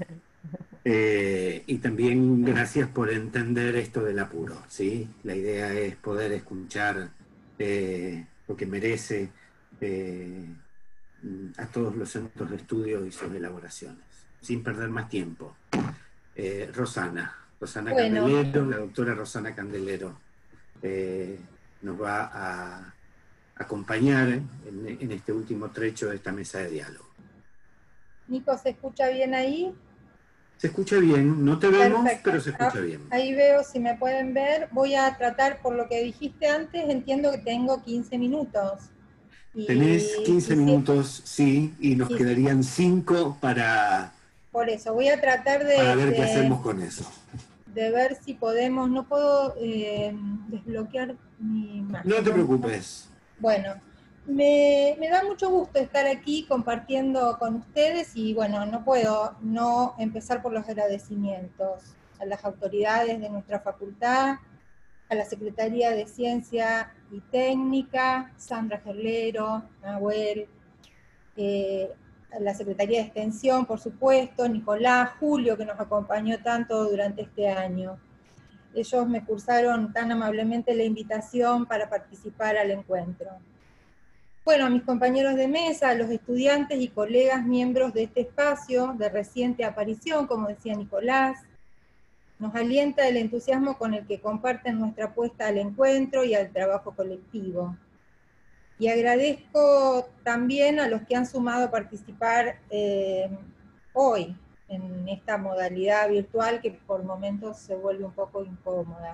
Eh, y también gracias por entender esto del apuro, ¿sí? La idea es poder escuchar eh, lo que merece eh, a todos los centros de estudio y sus elaboraciones. Sin perder más tiempo. Eh, Rosana, Rosana Bueno. Candelero, la doctora Rosana Candelero, eh, nos va a acompañar en, en este último trecho de esta mesa de diálogo. Nico, ¿se escucha bien ahí? Se escucha bien, no te vemos, Perfecto. pero se escucha bien. Ahí veo si me pueden ver. Voy a tratar, por lo que dijiste antes, entiendo que tengo quince minutos. Y, Tenés quince y si, minutos, sí, y nos y quedarían cinco para, por eso, voy a tratar de, para ver de, qué hacemos con eso. de ver si podemos, no puedo eh, desbloquear mi imagen. No te preocupes. Bueno, me, me da mucho gusto estar aquí compartiendo con ustedes y bueno, no puedo no empezar por los agradecimientos a las autoridades de nuestra facultad, a la Secretaría de Ciencia y Técnica, Sandra Gerlero, Nahuel, eh, a la Secretaría de Extensión, por supuesto, Nicolás, Julio, que nos acompañó tanto durante este año. Ellos me cursaron tan amablemente la invitación para participar al encuentro. Bueno, a mis compañeros de mesa, a los estudiantes y colegas miembros de este espacio de reciente aparición, como decía Nicolás, nos alienta el entusiasmo con el que comparten nuestra apuesta al encuentro y al trabajo colectivo. Y agradezco también a los que han sumado a participar eh, hoy en esta modalidad virtual que por momentos se vuelve un poco incómoda.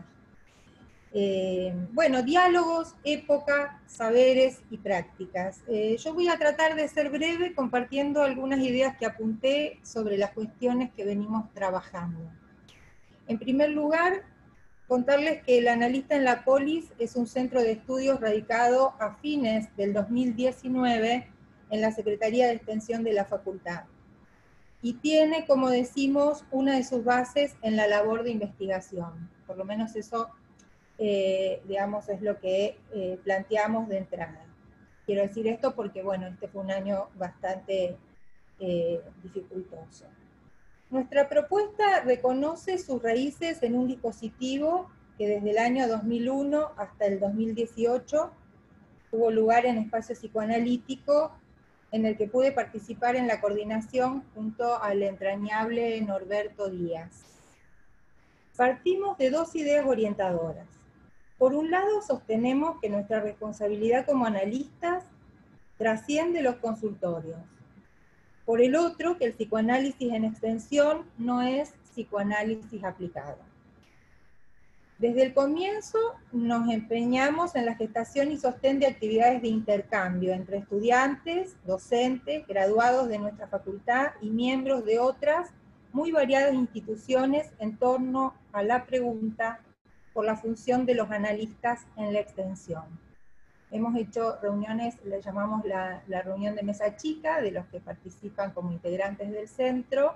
Eh, bueno, diálogos, época, saberes y prácticas. Eh, yo voy a tratar de ser breve compartiendo algunas ideas que apunté sobre las cuestiones que venimos trabajando. En primer lugar, contarles que el Analista en la Polis es un centro de estudios radicado a fines del dos mil diecinueve en la Secretaría de Extensión de la Facultad. Y tiene, como decimos, una de sus bases en la labor de investigación. Por lo menos eso Eh, digamos, es lo que eh, planteamos de entrada. Quiero decir esto porque, bueno, este fue un año bastante eh, dificultoso. Nuestra propuesta reconoce sus raíces en un dispositivo que desde el año dos mil uno hasta el dos mil dieciocho tuvo lugar en Espacio Psicoanalítico, en el que pude participar en la coordinación junto al entrañable Norberto Díaz. Partimos de dos ideas orientadoras. Por un lado, sostenemos que nuestra responsabilidad como analistas trasciende los consultorios. Por el otro, que el psicoanálisis en extensión no es psicoanálisis aplicado. Desde el comienzo nos empeñamos en la gestación y sostén de actividades de intercambio entre estudiantes, docentes, graduados de nuestra facultad y miembros de otras muy variadas instituciones en torno a la pregunta por la función de los analistas en la extensión. Hemos hecho reuniones, le llamamos la, la reunión de mesa chica, de los que participan como integrantes del centro,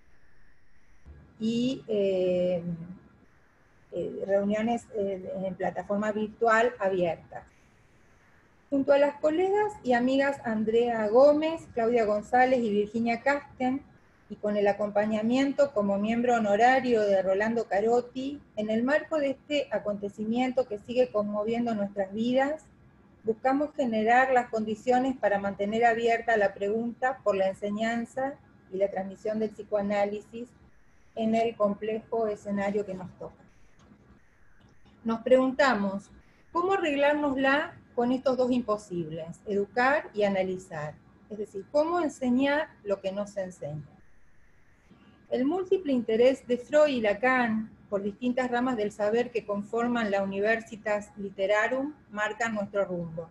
y eh, eh, reuniones eh, en plataforma virtual abierta. Junto a las colegas y amigas Andrea Gómez, Claudia González y Virginia Casten, y con el acompañamiento como miembro honorario de Rolando Carotti, en el marco de este acontecimiento que sigue conmoviendo nuestras vidas, buscamos generar las condiciones para mantener abierta la pregunta por la enseñanza y la transmisión del psicoanálisis en el complejo escenario que nos toca. Nos preguntamos, ¿cómo arreglárnosla con estos dos imposibles, educar y analizar? Es decir, ¿cómo enseñar lo que no se enseña? El múltiple interés de Freud y Lacan por distintas ramas del saber que conforman la Universitas Literarum marcan nuestro rumbo.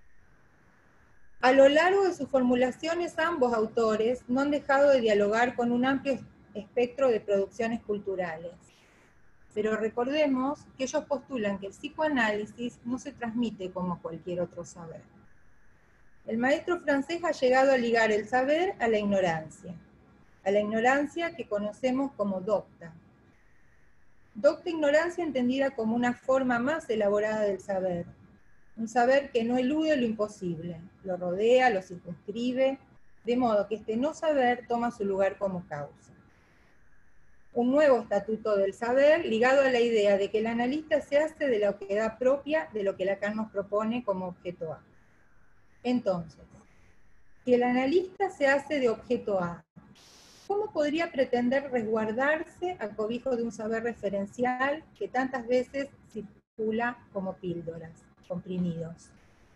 A lo largo de sus formulaciones, ambos autores no han dejado de dialogar con un amplio espectro de producciones culturales. Pero recordemos que ellos postulan que el psicoanálisis no se transmite como cualquier otro saber. El maestro francés ha llegado a ligar el saber a la ignorancia, a la ignorancia que conocemos como docta. Docta ignorancia entendida como una forma más elaborada del saber, un saber que no elude lo imposible, lo rodea, lo circunscribe, de modo que este no saber toma su lugar como causa. Un nuevo estatuto del saber ligado a la idea de que el analista se hace de la objedad propia de lo que Lacan nos propone como objeto A. Entonces, si el analista se hace de objeto A, ¿cómo podría pretender resguardarse al cobijo de un saber referencial que tantas veces circula como píldoras, comprimidos?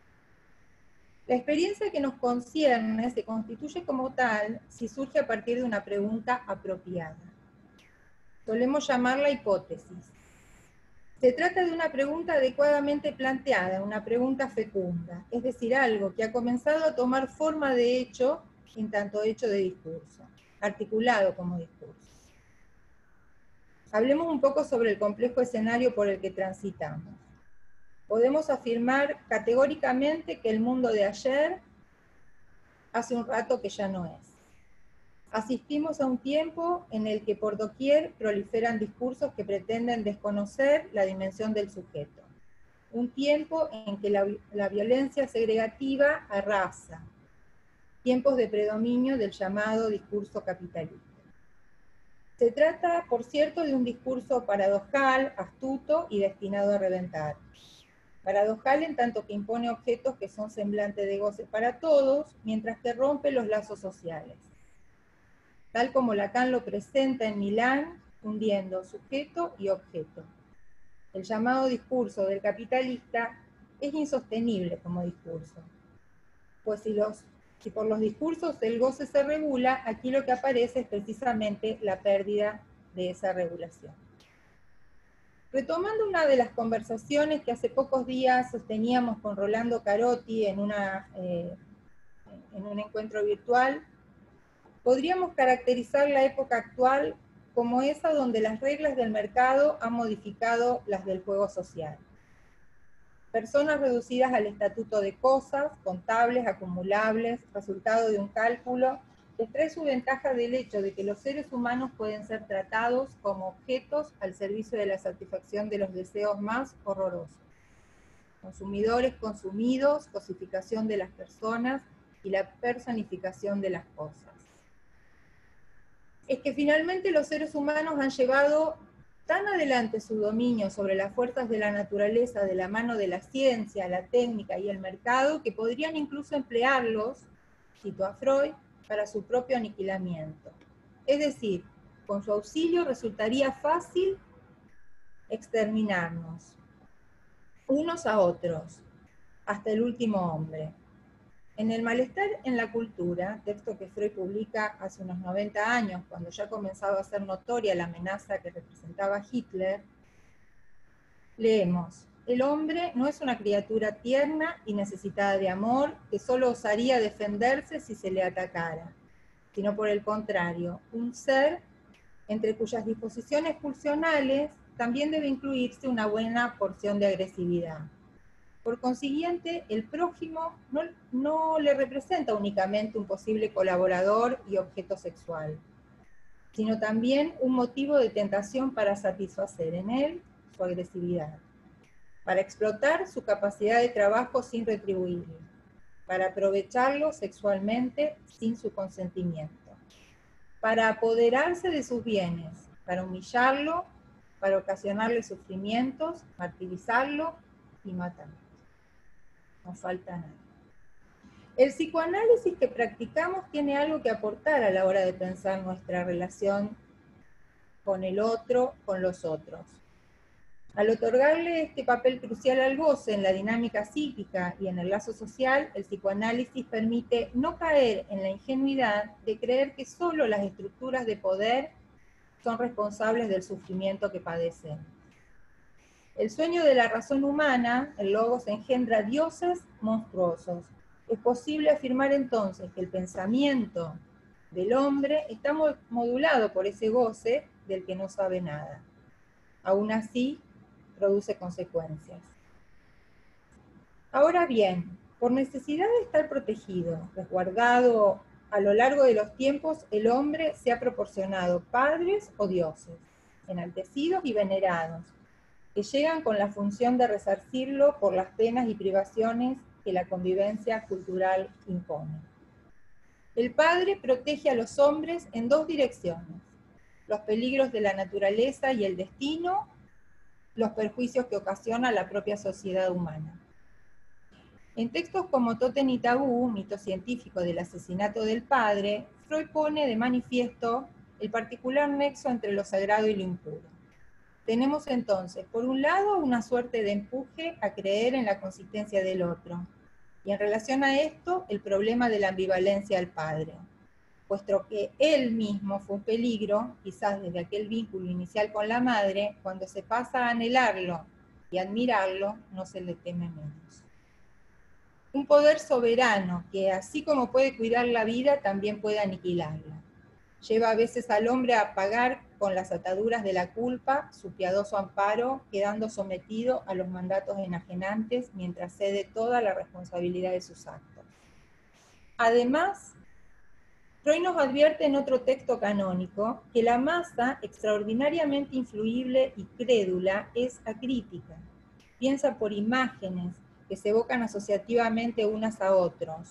La experiencia que nos concierne se constituye como tal si surge a partir de una pregunta apropiada. Solemos llamarla hipótesis. Se trata de una pregunta adecuadamente planteada, una pregunta fecunda, es decir, algo que ha comenzado a tomar forma de hecho en tanto hecho de discurso, articulado como discurso. Hablemos un poco sobre el complejo escenario por el que transitamos. Podemos afirmar categóricamente que el mundo de ayer hace un rato que ya no es. Asistimos a un tiempo en el que por doquier proliferan discursos que pretenden desconocer la dimensión del sujeto. Un tiempo en que la, la violencia segregativa arrasa. Tiempos de predominio del llamado discurso capitalista. Se trata, por cierto, de un discurso paradojal, astuto y destinado a reventar. Paradojal en tanto que impone objetos que son semblantes de goce para todos, mientras que rompe los lazos sociales. Tal como Lacan lo presenta en Milán, fundiendo sujeto y objeto. El llamado discurso del capitalista es insostenible como discurso, pues si, los, si por los discursos el goce se regula, aquí lo que aparece es precisamente la pérdida de esa regulación. Retomando una de las conversaciones que hace pocos días sosteníamos con Rolando Carotti en, una, eh, en un encuentro virtual, podríamos caracterizar la época actual como esa donde las reglas del mercado han modificado las del juego social. Personas reducidas al estatuto de cosas, contables, acumulables, resultado de un cálculo, les trae su ventaja del hecho de que los seres humanos pueden ser tratados como objetos al servicio de la satisfacción de los deseos más horrorosos. Consumidores consumidos, cosificación de las personas y la personificación de las cosas. es que finalmente los seres humanos han llevado tan adelante su dominio sobre las fuerzas de la naturaleza de la mano de la ciencia, la técnica y el mercado, que podrían incluso emplearlos, cito a Freud, para su propio aniquilamiento. Es decir, con su auxilio resultaría fácil exterminarnos, unos a otros, hasta el último hombre. En El malestar en la cultura, texto que Freud publica hace unos noventa años, cuando ya comenzaba a ser notoria la amenaza que representaba Hitler, leemos: el hombre no es una criatura tierna y necesitada de amor que solo osaría defenderse si se le atacara, sino por el contrario, un ser entre cuyas disposiciones pulsionales también debe incluirse una buena porción de agresividad. Por consiguiente, el prójimo no, no le representa únicamente un posible colaborador y objeto sexual, sino también un motivo de tentación para satisfacer en él su agresividad, para explotar su capacidad de trabajo sin retribuirle, para aprovecharlo sexualmente sin su consentimiento, para apoderarse de sus bienes, para humillarlo, para ocasionarle sufrimientos, martirizarlo y matarlo. No falta nada. El psicoanálisis que practicamos tiene algo que aportar a la hora de pensar nuestra relación con el otro, con los otros. Al otorgarle este papel crucial al goce en la dinámica psíquica y en el lazo social, el psicoanálisis permite no caer en la ingenuidad de creer que solo las estructuras de poder son responsables del sufrimiento que padecen. El sueño de la razón humana, el logos, engendra dioses monstruosos. Es posible afirmar entonces que el pensamiento del hombre está modulado por ese goce del que no sabe nada. Aún así, produce consecuencias. Ahora bien, por necesidad de estar protegido, resguardado a lo largo de los tiempos, el hombre se ha proporcionado padres o dioses, enaltecidos y venerados, que llegan con la función de resarcirlo por las penas y privaciones que la convivencia cultural impone. El padre protege a los hombres en dos direcciones: los peligros de la naturaleza y el destino, los perjuicios que ocasiona la propia sociedad humana. En textos como Tótem y Tabú, mito científico del asesinato del padre, Freud pone de manifiesto el particular nexo entre lo sagrado y lo impuro. Tenemos entonces, por un lado, una suerte de empuje a creer en la consistencia del otro, y en relación a esto, el problema de la ambivalencia al padre, puesto que él mismo fue un peligro, quizás desde aquel vínculo inicial con la madre, cuando se pasa a anhelarlo y admirarlo, no se le teme menos. Un poder soberano que, así como puede cuidar la vida, también puede aniquilarla. Lleva a veces al hombre a pagar con las ataduras de la culpa su piadoso amparo, quedando sometido a los mandatos enajenantes mientras cede toda la responsabilidad de sus actos. Además, Freud nos advierte en otro texto canónico que la masa, extraordinariamente influible y crédula, es acrítica. Piensa por imágenes que se evocan asociativamente unas a otros.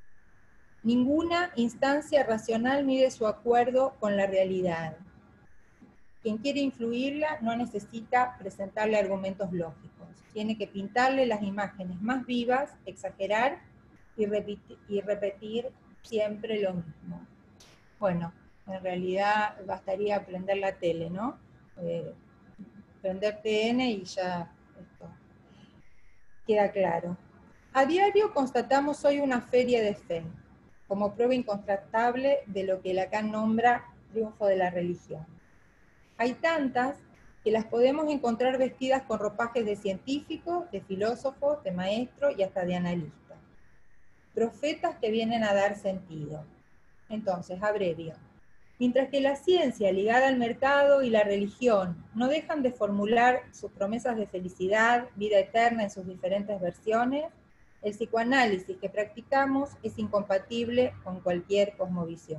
Ninguna instancia racional mide su acuerdo con la realidad. Quien quiere influirla no necesita presentarle argumentos lógicos. Tiene que pintarle las imágenes más vivas, exagerar y repetir, y repetir siempre lo mismo. Bueno, en realidad bastaría prender la tele, ¿no? Eh, prender T N y ya esto queda claro. A diario constatamos hoy una feria de fe, como prueba incontrastable de lo que Lacan nombra triunfo de la religión. Hay tantas que las podemos encontrar vestidas con ropajes de científicos, de filósofos, de maestros y hasta de analistas. Profetas que vienen a dar sentido. Entonces, abrevio. Mientras que la ciencia ligada al mercado y la religión no dejan de formular sus promesas de felicidad, vida eterna en sus diferentes versiones, el psicoanálisis que practicamos es incompatible con cualquier cosmovisión.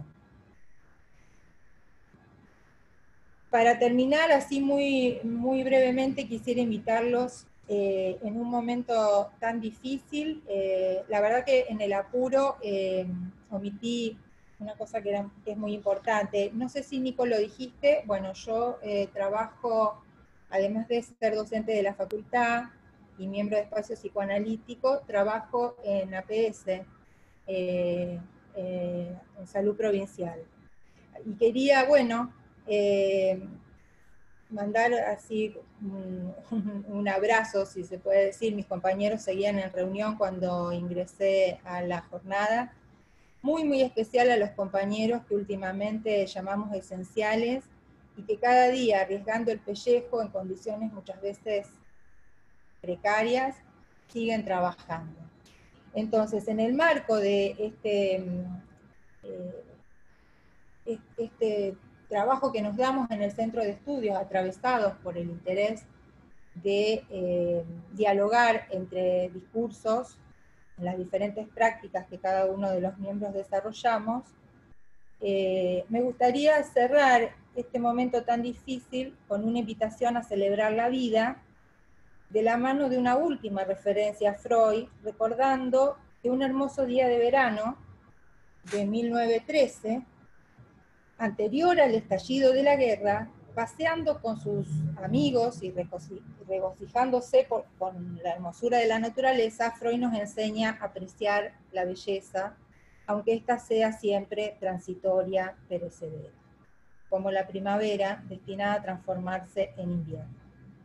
Para terminar, así muy, muy brevemente, quisiera invitarlos eh, en un momento tan difícil. Eh, la verdad que en el apuro eh, omití una cosa que, era, que es muy importante. No sé si, Nico, lo dijiste. Bueno, yo eh, trabajo, además de ser docente de la facultad y miembro de Espacio Psicoanalítico, trabajo en A P S, eh, eh, en Salud Provincial. Y quería, bueno, eh, mandar así un, un abrazo, si se puede decir. Mis compañeros seguían en reunión cuando ingresé a la jornada. Muy, muy especial a los compañeros que últimamente llamamos esenciales y que cada día, arriesgando el pellejo en condiciones muchas veces precarias, siguen trabajando. Entonces, en el marco de este, eh, este trabajo que nos damos en el centro de estudios, atravesados por el interés de eh, dialogar entre discursos, en las diferentes prácticas que cada uno de los miembros desarrollamos, eh, me gustaría cerrar este momento tan difícil con una invitación a celebrar la vida, de la mano de una última referencia a Freud, recordando que un hermoso día de verano de mil novecientos trece, anterior al estallido de la guerra, paseando con sus amigos y regocijándose por, con la hermosura de la naturaleza, Freud nos enseña a apreciar la belleza, aunque ésta sea siempre transitoria, perecedera, como la primavera destinada a transformarse en invierno.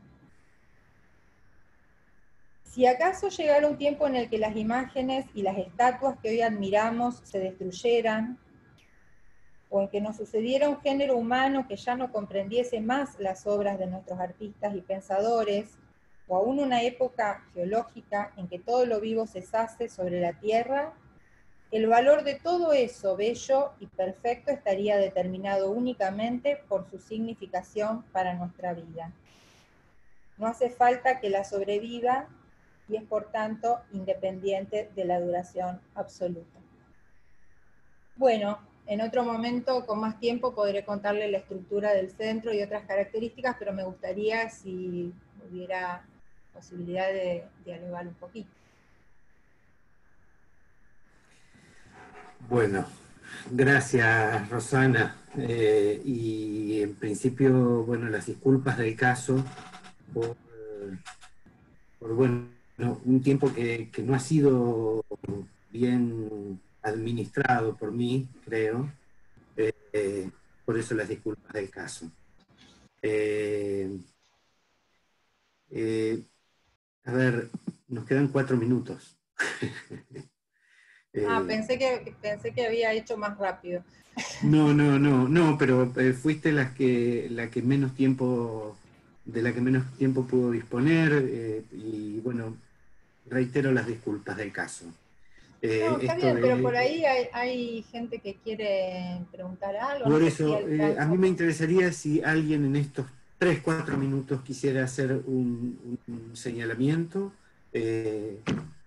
Si acaso llegara un tiempo en el que las imágenes y las estatuas que hoy admiramos se destruyeran, o en que nos sucediera un género humano que ya no comprendiese más las obras de nuestros artistas y pensadores, o aún una época geológica en que todo lo vivo cesase sobre la tierra, el valor de todo eso bello y perfecto estaría determinado únicamente por su significación para nuestra vida. No hace falta que la sobreviva y es por tanto independiente de la duración absoluta. Bueno, en otro momento, con más tiempo, podré contarle la estructura del centro y otras características, pero me gustaría si hubiera posibilidad de dialogar un poquito. Bueno, gracias, Rosana. Eh, y en principio, bueno, las disculpas del caso por, por bueno, un tiempo que, que no ha sido bien administrado por mí, creo. Eh, por eso las disculpas del caso. Eh, eh, a ver, nos quedan cuatro minutos. eh, ah, pensé que, pensé que había hecho más rápido. No, no, no, no, pero eh, fuiste la que, la que menos tiempo, de la que menos tiempo pudo disponer, eh, y bueno, reitero las disculpas del caso. Eh, no, está bien, de, pero por ahí hay, hay gente que quiere preguntar algo. Por no eso, sé si eh, a mí me interesaría si alguien en estos tres, cuatro minutos quisiera hacer un, un señalamiento. Eh,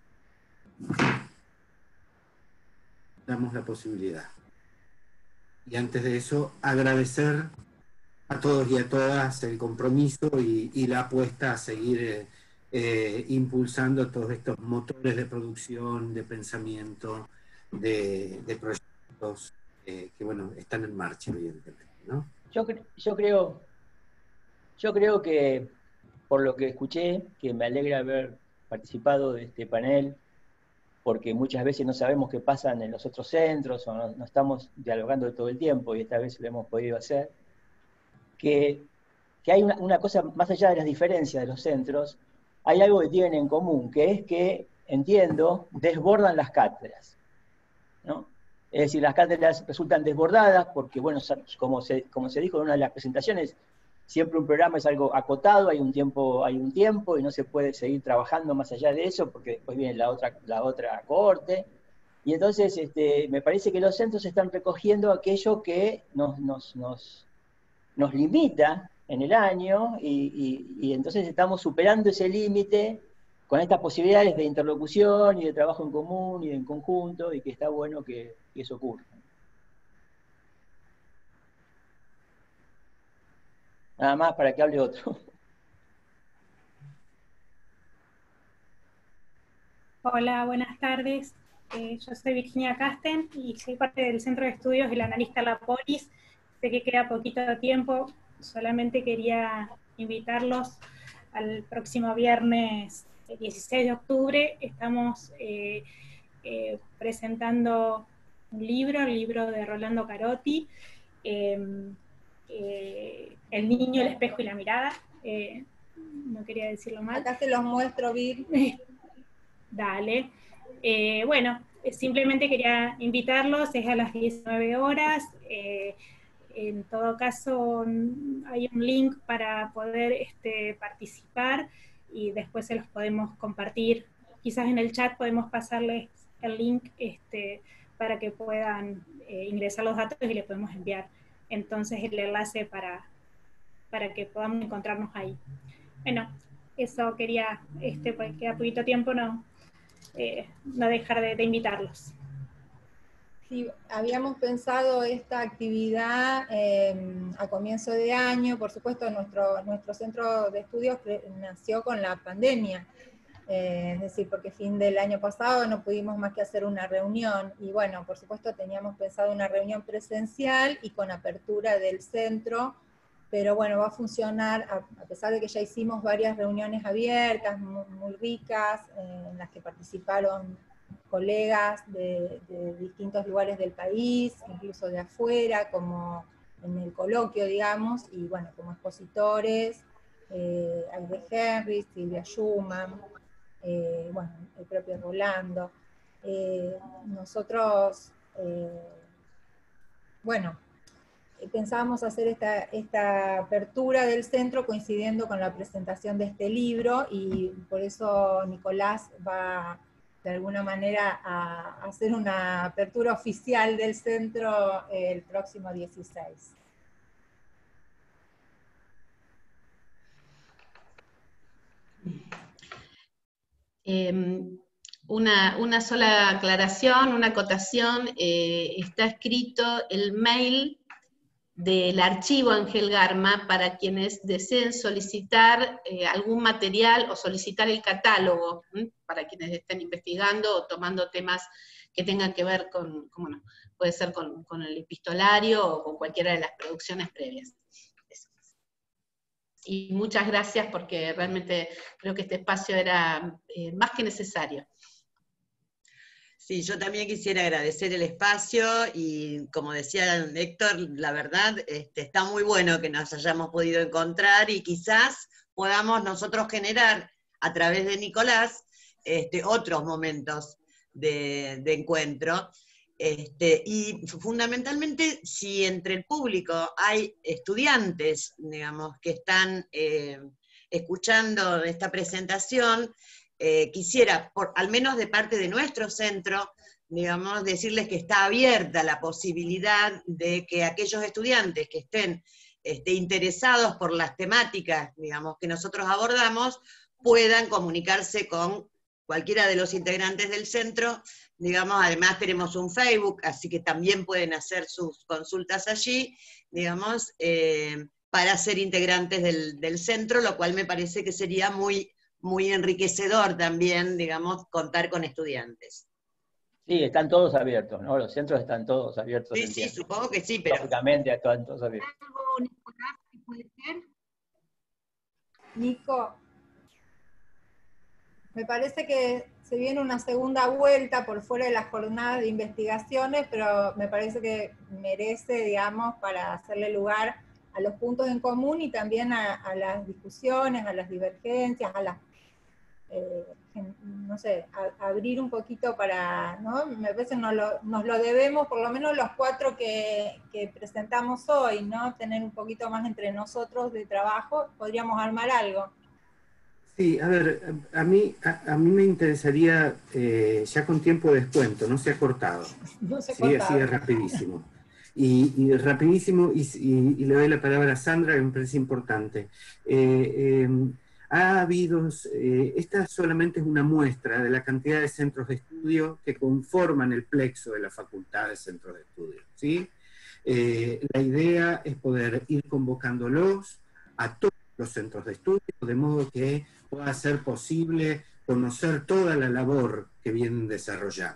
damos la posibilidad. Y antes de eso, agradecer a todos y a todas el compromiso y, y la apuesta a seguir eh, eh, impulsando todos estos motores de producción, de pensamiento, de, de proyectos eh, que, bueno, están en marcha, evidentemente, ¿no? Yo, yo, creo, yo creo que, por lo que escuché, que me alegra haber participado de este panel, porque muchas veces no sabemos qué pasa en los otros centros, o no, no estamos dialogando todo el tiempo, y esta vez lo hemos podido hacer, que, que hay una, una cosa, más allá de las diferencias de los centros, hay algo que tienen en común, que es que, entiendo, desbordan las cátedras, ¿no? Es decir, las cátedras resultan desbordadas porque, bueno, como se, como se dijo en una de las presentaciones, siempre un programa es algo acotado, hay un tiempo, hay un tiempo y no se puede seguir trabajando más allá de eso porque después viene la otra, la otra cohorte. Y entonces este, me parece que los centros están recogiendo aquello que nos, nos, nos, nos limita en el año y, y, y entonces estamos superando ese límite con estas posibilidades de interlocución y de trabajo en común y en conjunto, y que está bueno que, que eso ocurra. Nada más para que hable otro. Hola, buenas tardes. Eh, yo soy Virginia Casten y soy parte del Centro de Estudios del Analista La Polis. Sé que queda poquito tiempo, solamente quería invitarlos al próximo viernes dieciséis de octubre. Estamos eh, eh, presentando un libro, el libro de Rolando Carotti, eh, eh, El niño, el espejo y la mirada. Eh, no quería decirlo mal. Acá se los muestro, Vir. Dale. Eh, bueno, simplemente quería invitarlos, es a las diecinueve horas. Eh, en todo caso, hay un link para poder este, participar y después se los podemos compartir. Quizás en el chat podemos pasarles el link este, para que puedan eh, ingresar los datos y les podemos enviar entonces el enlace para, para que podamos encontrarnos ahí. Bueno, eso quería, este, porque queda poquito tiempo, no, eh, no dejar de, de invitarlos. Sí, habíamos pensado esta actividad eh, a comienzo de año. Por supuesto, nuestro, nuestro centro de estudios nació con la pandemia, eh, es decir, porque fin del año pasado no pudimos más que hacer una reunión, y bueno, por supuesto teníamos pensado una reunión presencial y con apertura del centro, pero bueno, va a funcionar, a, a pesar de que ya hicimos varias reuniones abiertas, muy, muy ricas, eh, en las que participaron colegas de, de distintos lugares del país, incluso de afuera, como en el coloquio, digamos, y bueno, como expositores, eh, Aide Henry, Silvia Schumann, eh, bueno, el propio Rolando. Eh, nosotros, eh, bueno, pensábamos hacer esta, esta apertura del centro coincidiendo con la presentación de este libro, y por eso Nicolás va de alguna manera a hacer una apertura oficial del centro el próximo dieciséis. Eh, una, una sola aclaración, una acotación, eh, está escrito el mail del archivo Ángel Garma para quienes deseen solicitar eh, algún material o solicitar el catálogo, ¿m? Para quienes estén investigando o tomando temas que tengan que ver con, con bueno, puede ser con, con el epistolario o con cualquiera de las producciones previas. Eso. Y muchas gracias, porque realmente creo que este espacio era eh, más que necesario. Sí, yo también quisiera agradecer el espacio y, como decía Héctor, la verdad este, está muy bueno que nos hayamos podido encontrar y quizás podamos nosotros generar a través de Nicolás este, otros momentos de, de encuentro. Este, y fundamentalmente, si entre el público hay estudiantes, digamos, que están eh, escuchando esta presentación, Eh, quisiera, por, al menos de parte de nuestro centro, digamos, decirles que está abierta la posibilidad de que aquellos estudiantes que estén este, interesados por las temáticas, digamos, que nosotros abordamos, puedan comunicarse con cualquiera de los integrantes del centro. Digamos, además tenemos un Facebook, así que también pueden hacer sus consultas allí, digamos, eh, para ser integrantes del, del centro, lo cual me parece que sería muy muy enriquecedor también, digamos, contar con estudiantes. Sí, están todos abiertos, ¿no? Los centros están todos abiertos. Sí, sí, supongo que sí, pero... Lógicamente están todos abiertos. ¿Algo, Nicolás, que puede ser? Nico, me parece que se viene una segunda vuelta por fuera de las jornadas de investigaciones, pero me parece que merece, digamos, para hacerle lugar a los puntos en común y también a, a las discusiones, a las divergencias, a las Eh, no sé, a, abrir un poquito para, ¿no? Me parece que nos lo, nos lo debemos, por lo menos los cuatro que, que presentamos hoy, ¿no? Tener un poquito más entre nosotros de trabajo, podríamos armar algo. Sí, a ver, a mí, a, a mí me interesaría, eh, ya con tiempo de descuento, no se ha cortado. No se ha sí, cortado. así es rapidísimo. Y, y rapidísimo, y, y, y le doy la palabra a Sandra, que me parece importante. Eh, eh, Ha habido, eh, esta solamente es una muestra de la cantidad de centros de estudio que conforman el plexo de la Facultad de Centros de Estudio, ¿sí? Eh, la idea es poder ir convocándolos a todos los centros de estudio, de modo que pueda ser posible conocer toda la labor que vienen desarrollando,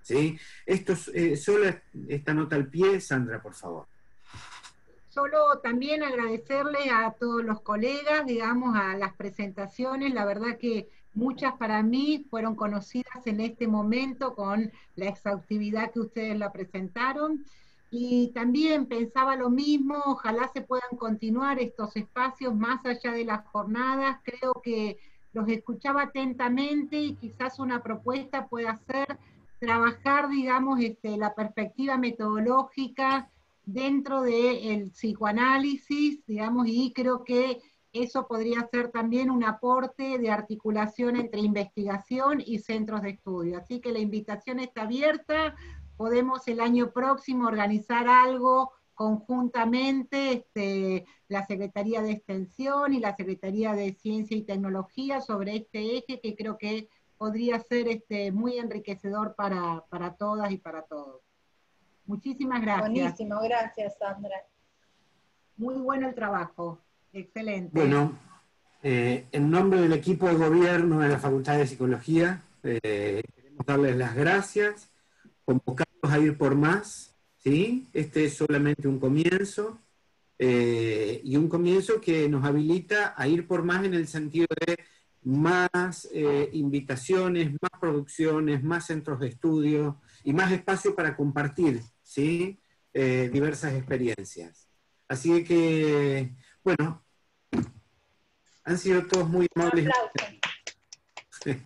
¿sí? Esto, eh, solo esta nota al pie, Sandra, por favor. Solo también agradecerle a todos los colegas, digamos, a las presentaciones, la verdad que muchas para mí fueron conocidas en este momento con la exhaustividad que ustedes la presentaron, y también pensaba lo mismo, ojalá se puedan continuar estos espacios más allá de las jornadas, creo que los escuchaba atentamente y quizás una propuesta pueda ser trabajar, digamos, este, la perspectiva metodológica dentro del psicoanálisis, digamos, y creo que eso podría ser también un aporte de articulación entre investigación y centros de estudio. Así que la invitación está abierta, podemos el año próximo organizar algo conjuntamente, este, la Secretaría de Extensión y la Secretaría de Ciencia y Tecnología sobre este eje que creo que podría ser este, muy enriquecedor para, para todas y para todos. Muchísimas gracias. Buenísimo, gracias, Sandra. Muy bueno el trabajo, excelente. Bueno, eh, en nombre del equipo de gobierno de la Facultad de Psicología, eh, queremos darles las gracias, convocarlos a ir por más, ¿sí? Este es solamente un comienzo, eh, y un comienzo que nos habilita a ir por más en el sentido de más eh, invitaciones, más producciones, más centros de estudio y más espacio para compartir, ¿sí? eh, diversas experiencias. Así que, bueno, han sido todos muy amables. Un aplauso.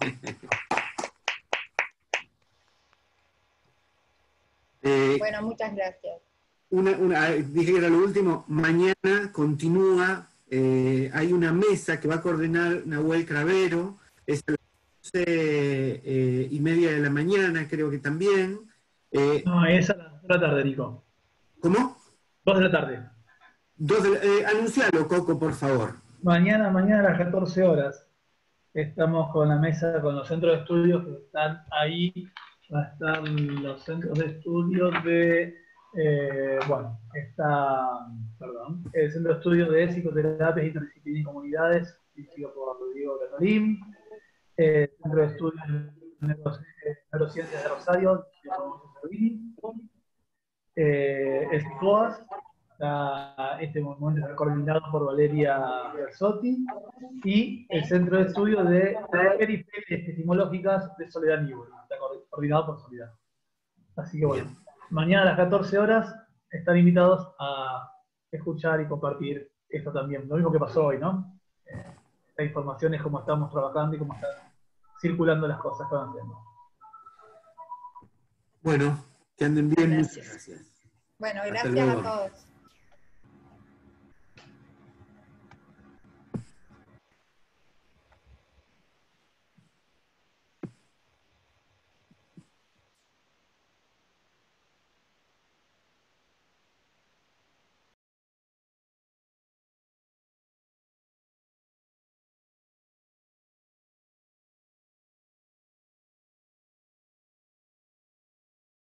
eh, Bueno, muchas gracias. una, una, dije que era lo último, mañana continúa, eh, hay una mesa que va a coordinar Nahuel Cravero, es a las once eh, y media de la mañana, creo que también. Eh, No, es a las dos de la tarde, Nico. ¿Cómo? Dos de la tarde. Dos de la, eh, anuncialo, Coco, por favor. Mañana, mañana a las catorce horas. Estamos con la mesa, con los centros de estudios que están ahí. Va a estar los centros de estudios de, eh, bueno, está, perdón, el Centro de Estudios de Psicoterapias, Interdisciplina y Comunidades, dirigido por Rodrigo Canolín, el Centro de Estudios de Neurociencias de Rosario, dirigido por Servini, eh, el CICOAS, está, este momento está coordinado por Valeria Berzotti, y el Centro de Estudios de Periferias Epistemológicas de Soledad Nibur, está coordinado por Soledad. Así que bueno, mañana a las catorce horas están invitados a escuchar y compartir esto también, lo mismo que pasó hoy, ¿no? Eh, la información es cómo estamos trabajando y cómo están circulando las cosas que van haciendo. Bueno, que anden bien. Gracias. Muchas gracias. Bueno, Hasta gracias a luego. todos.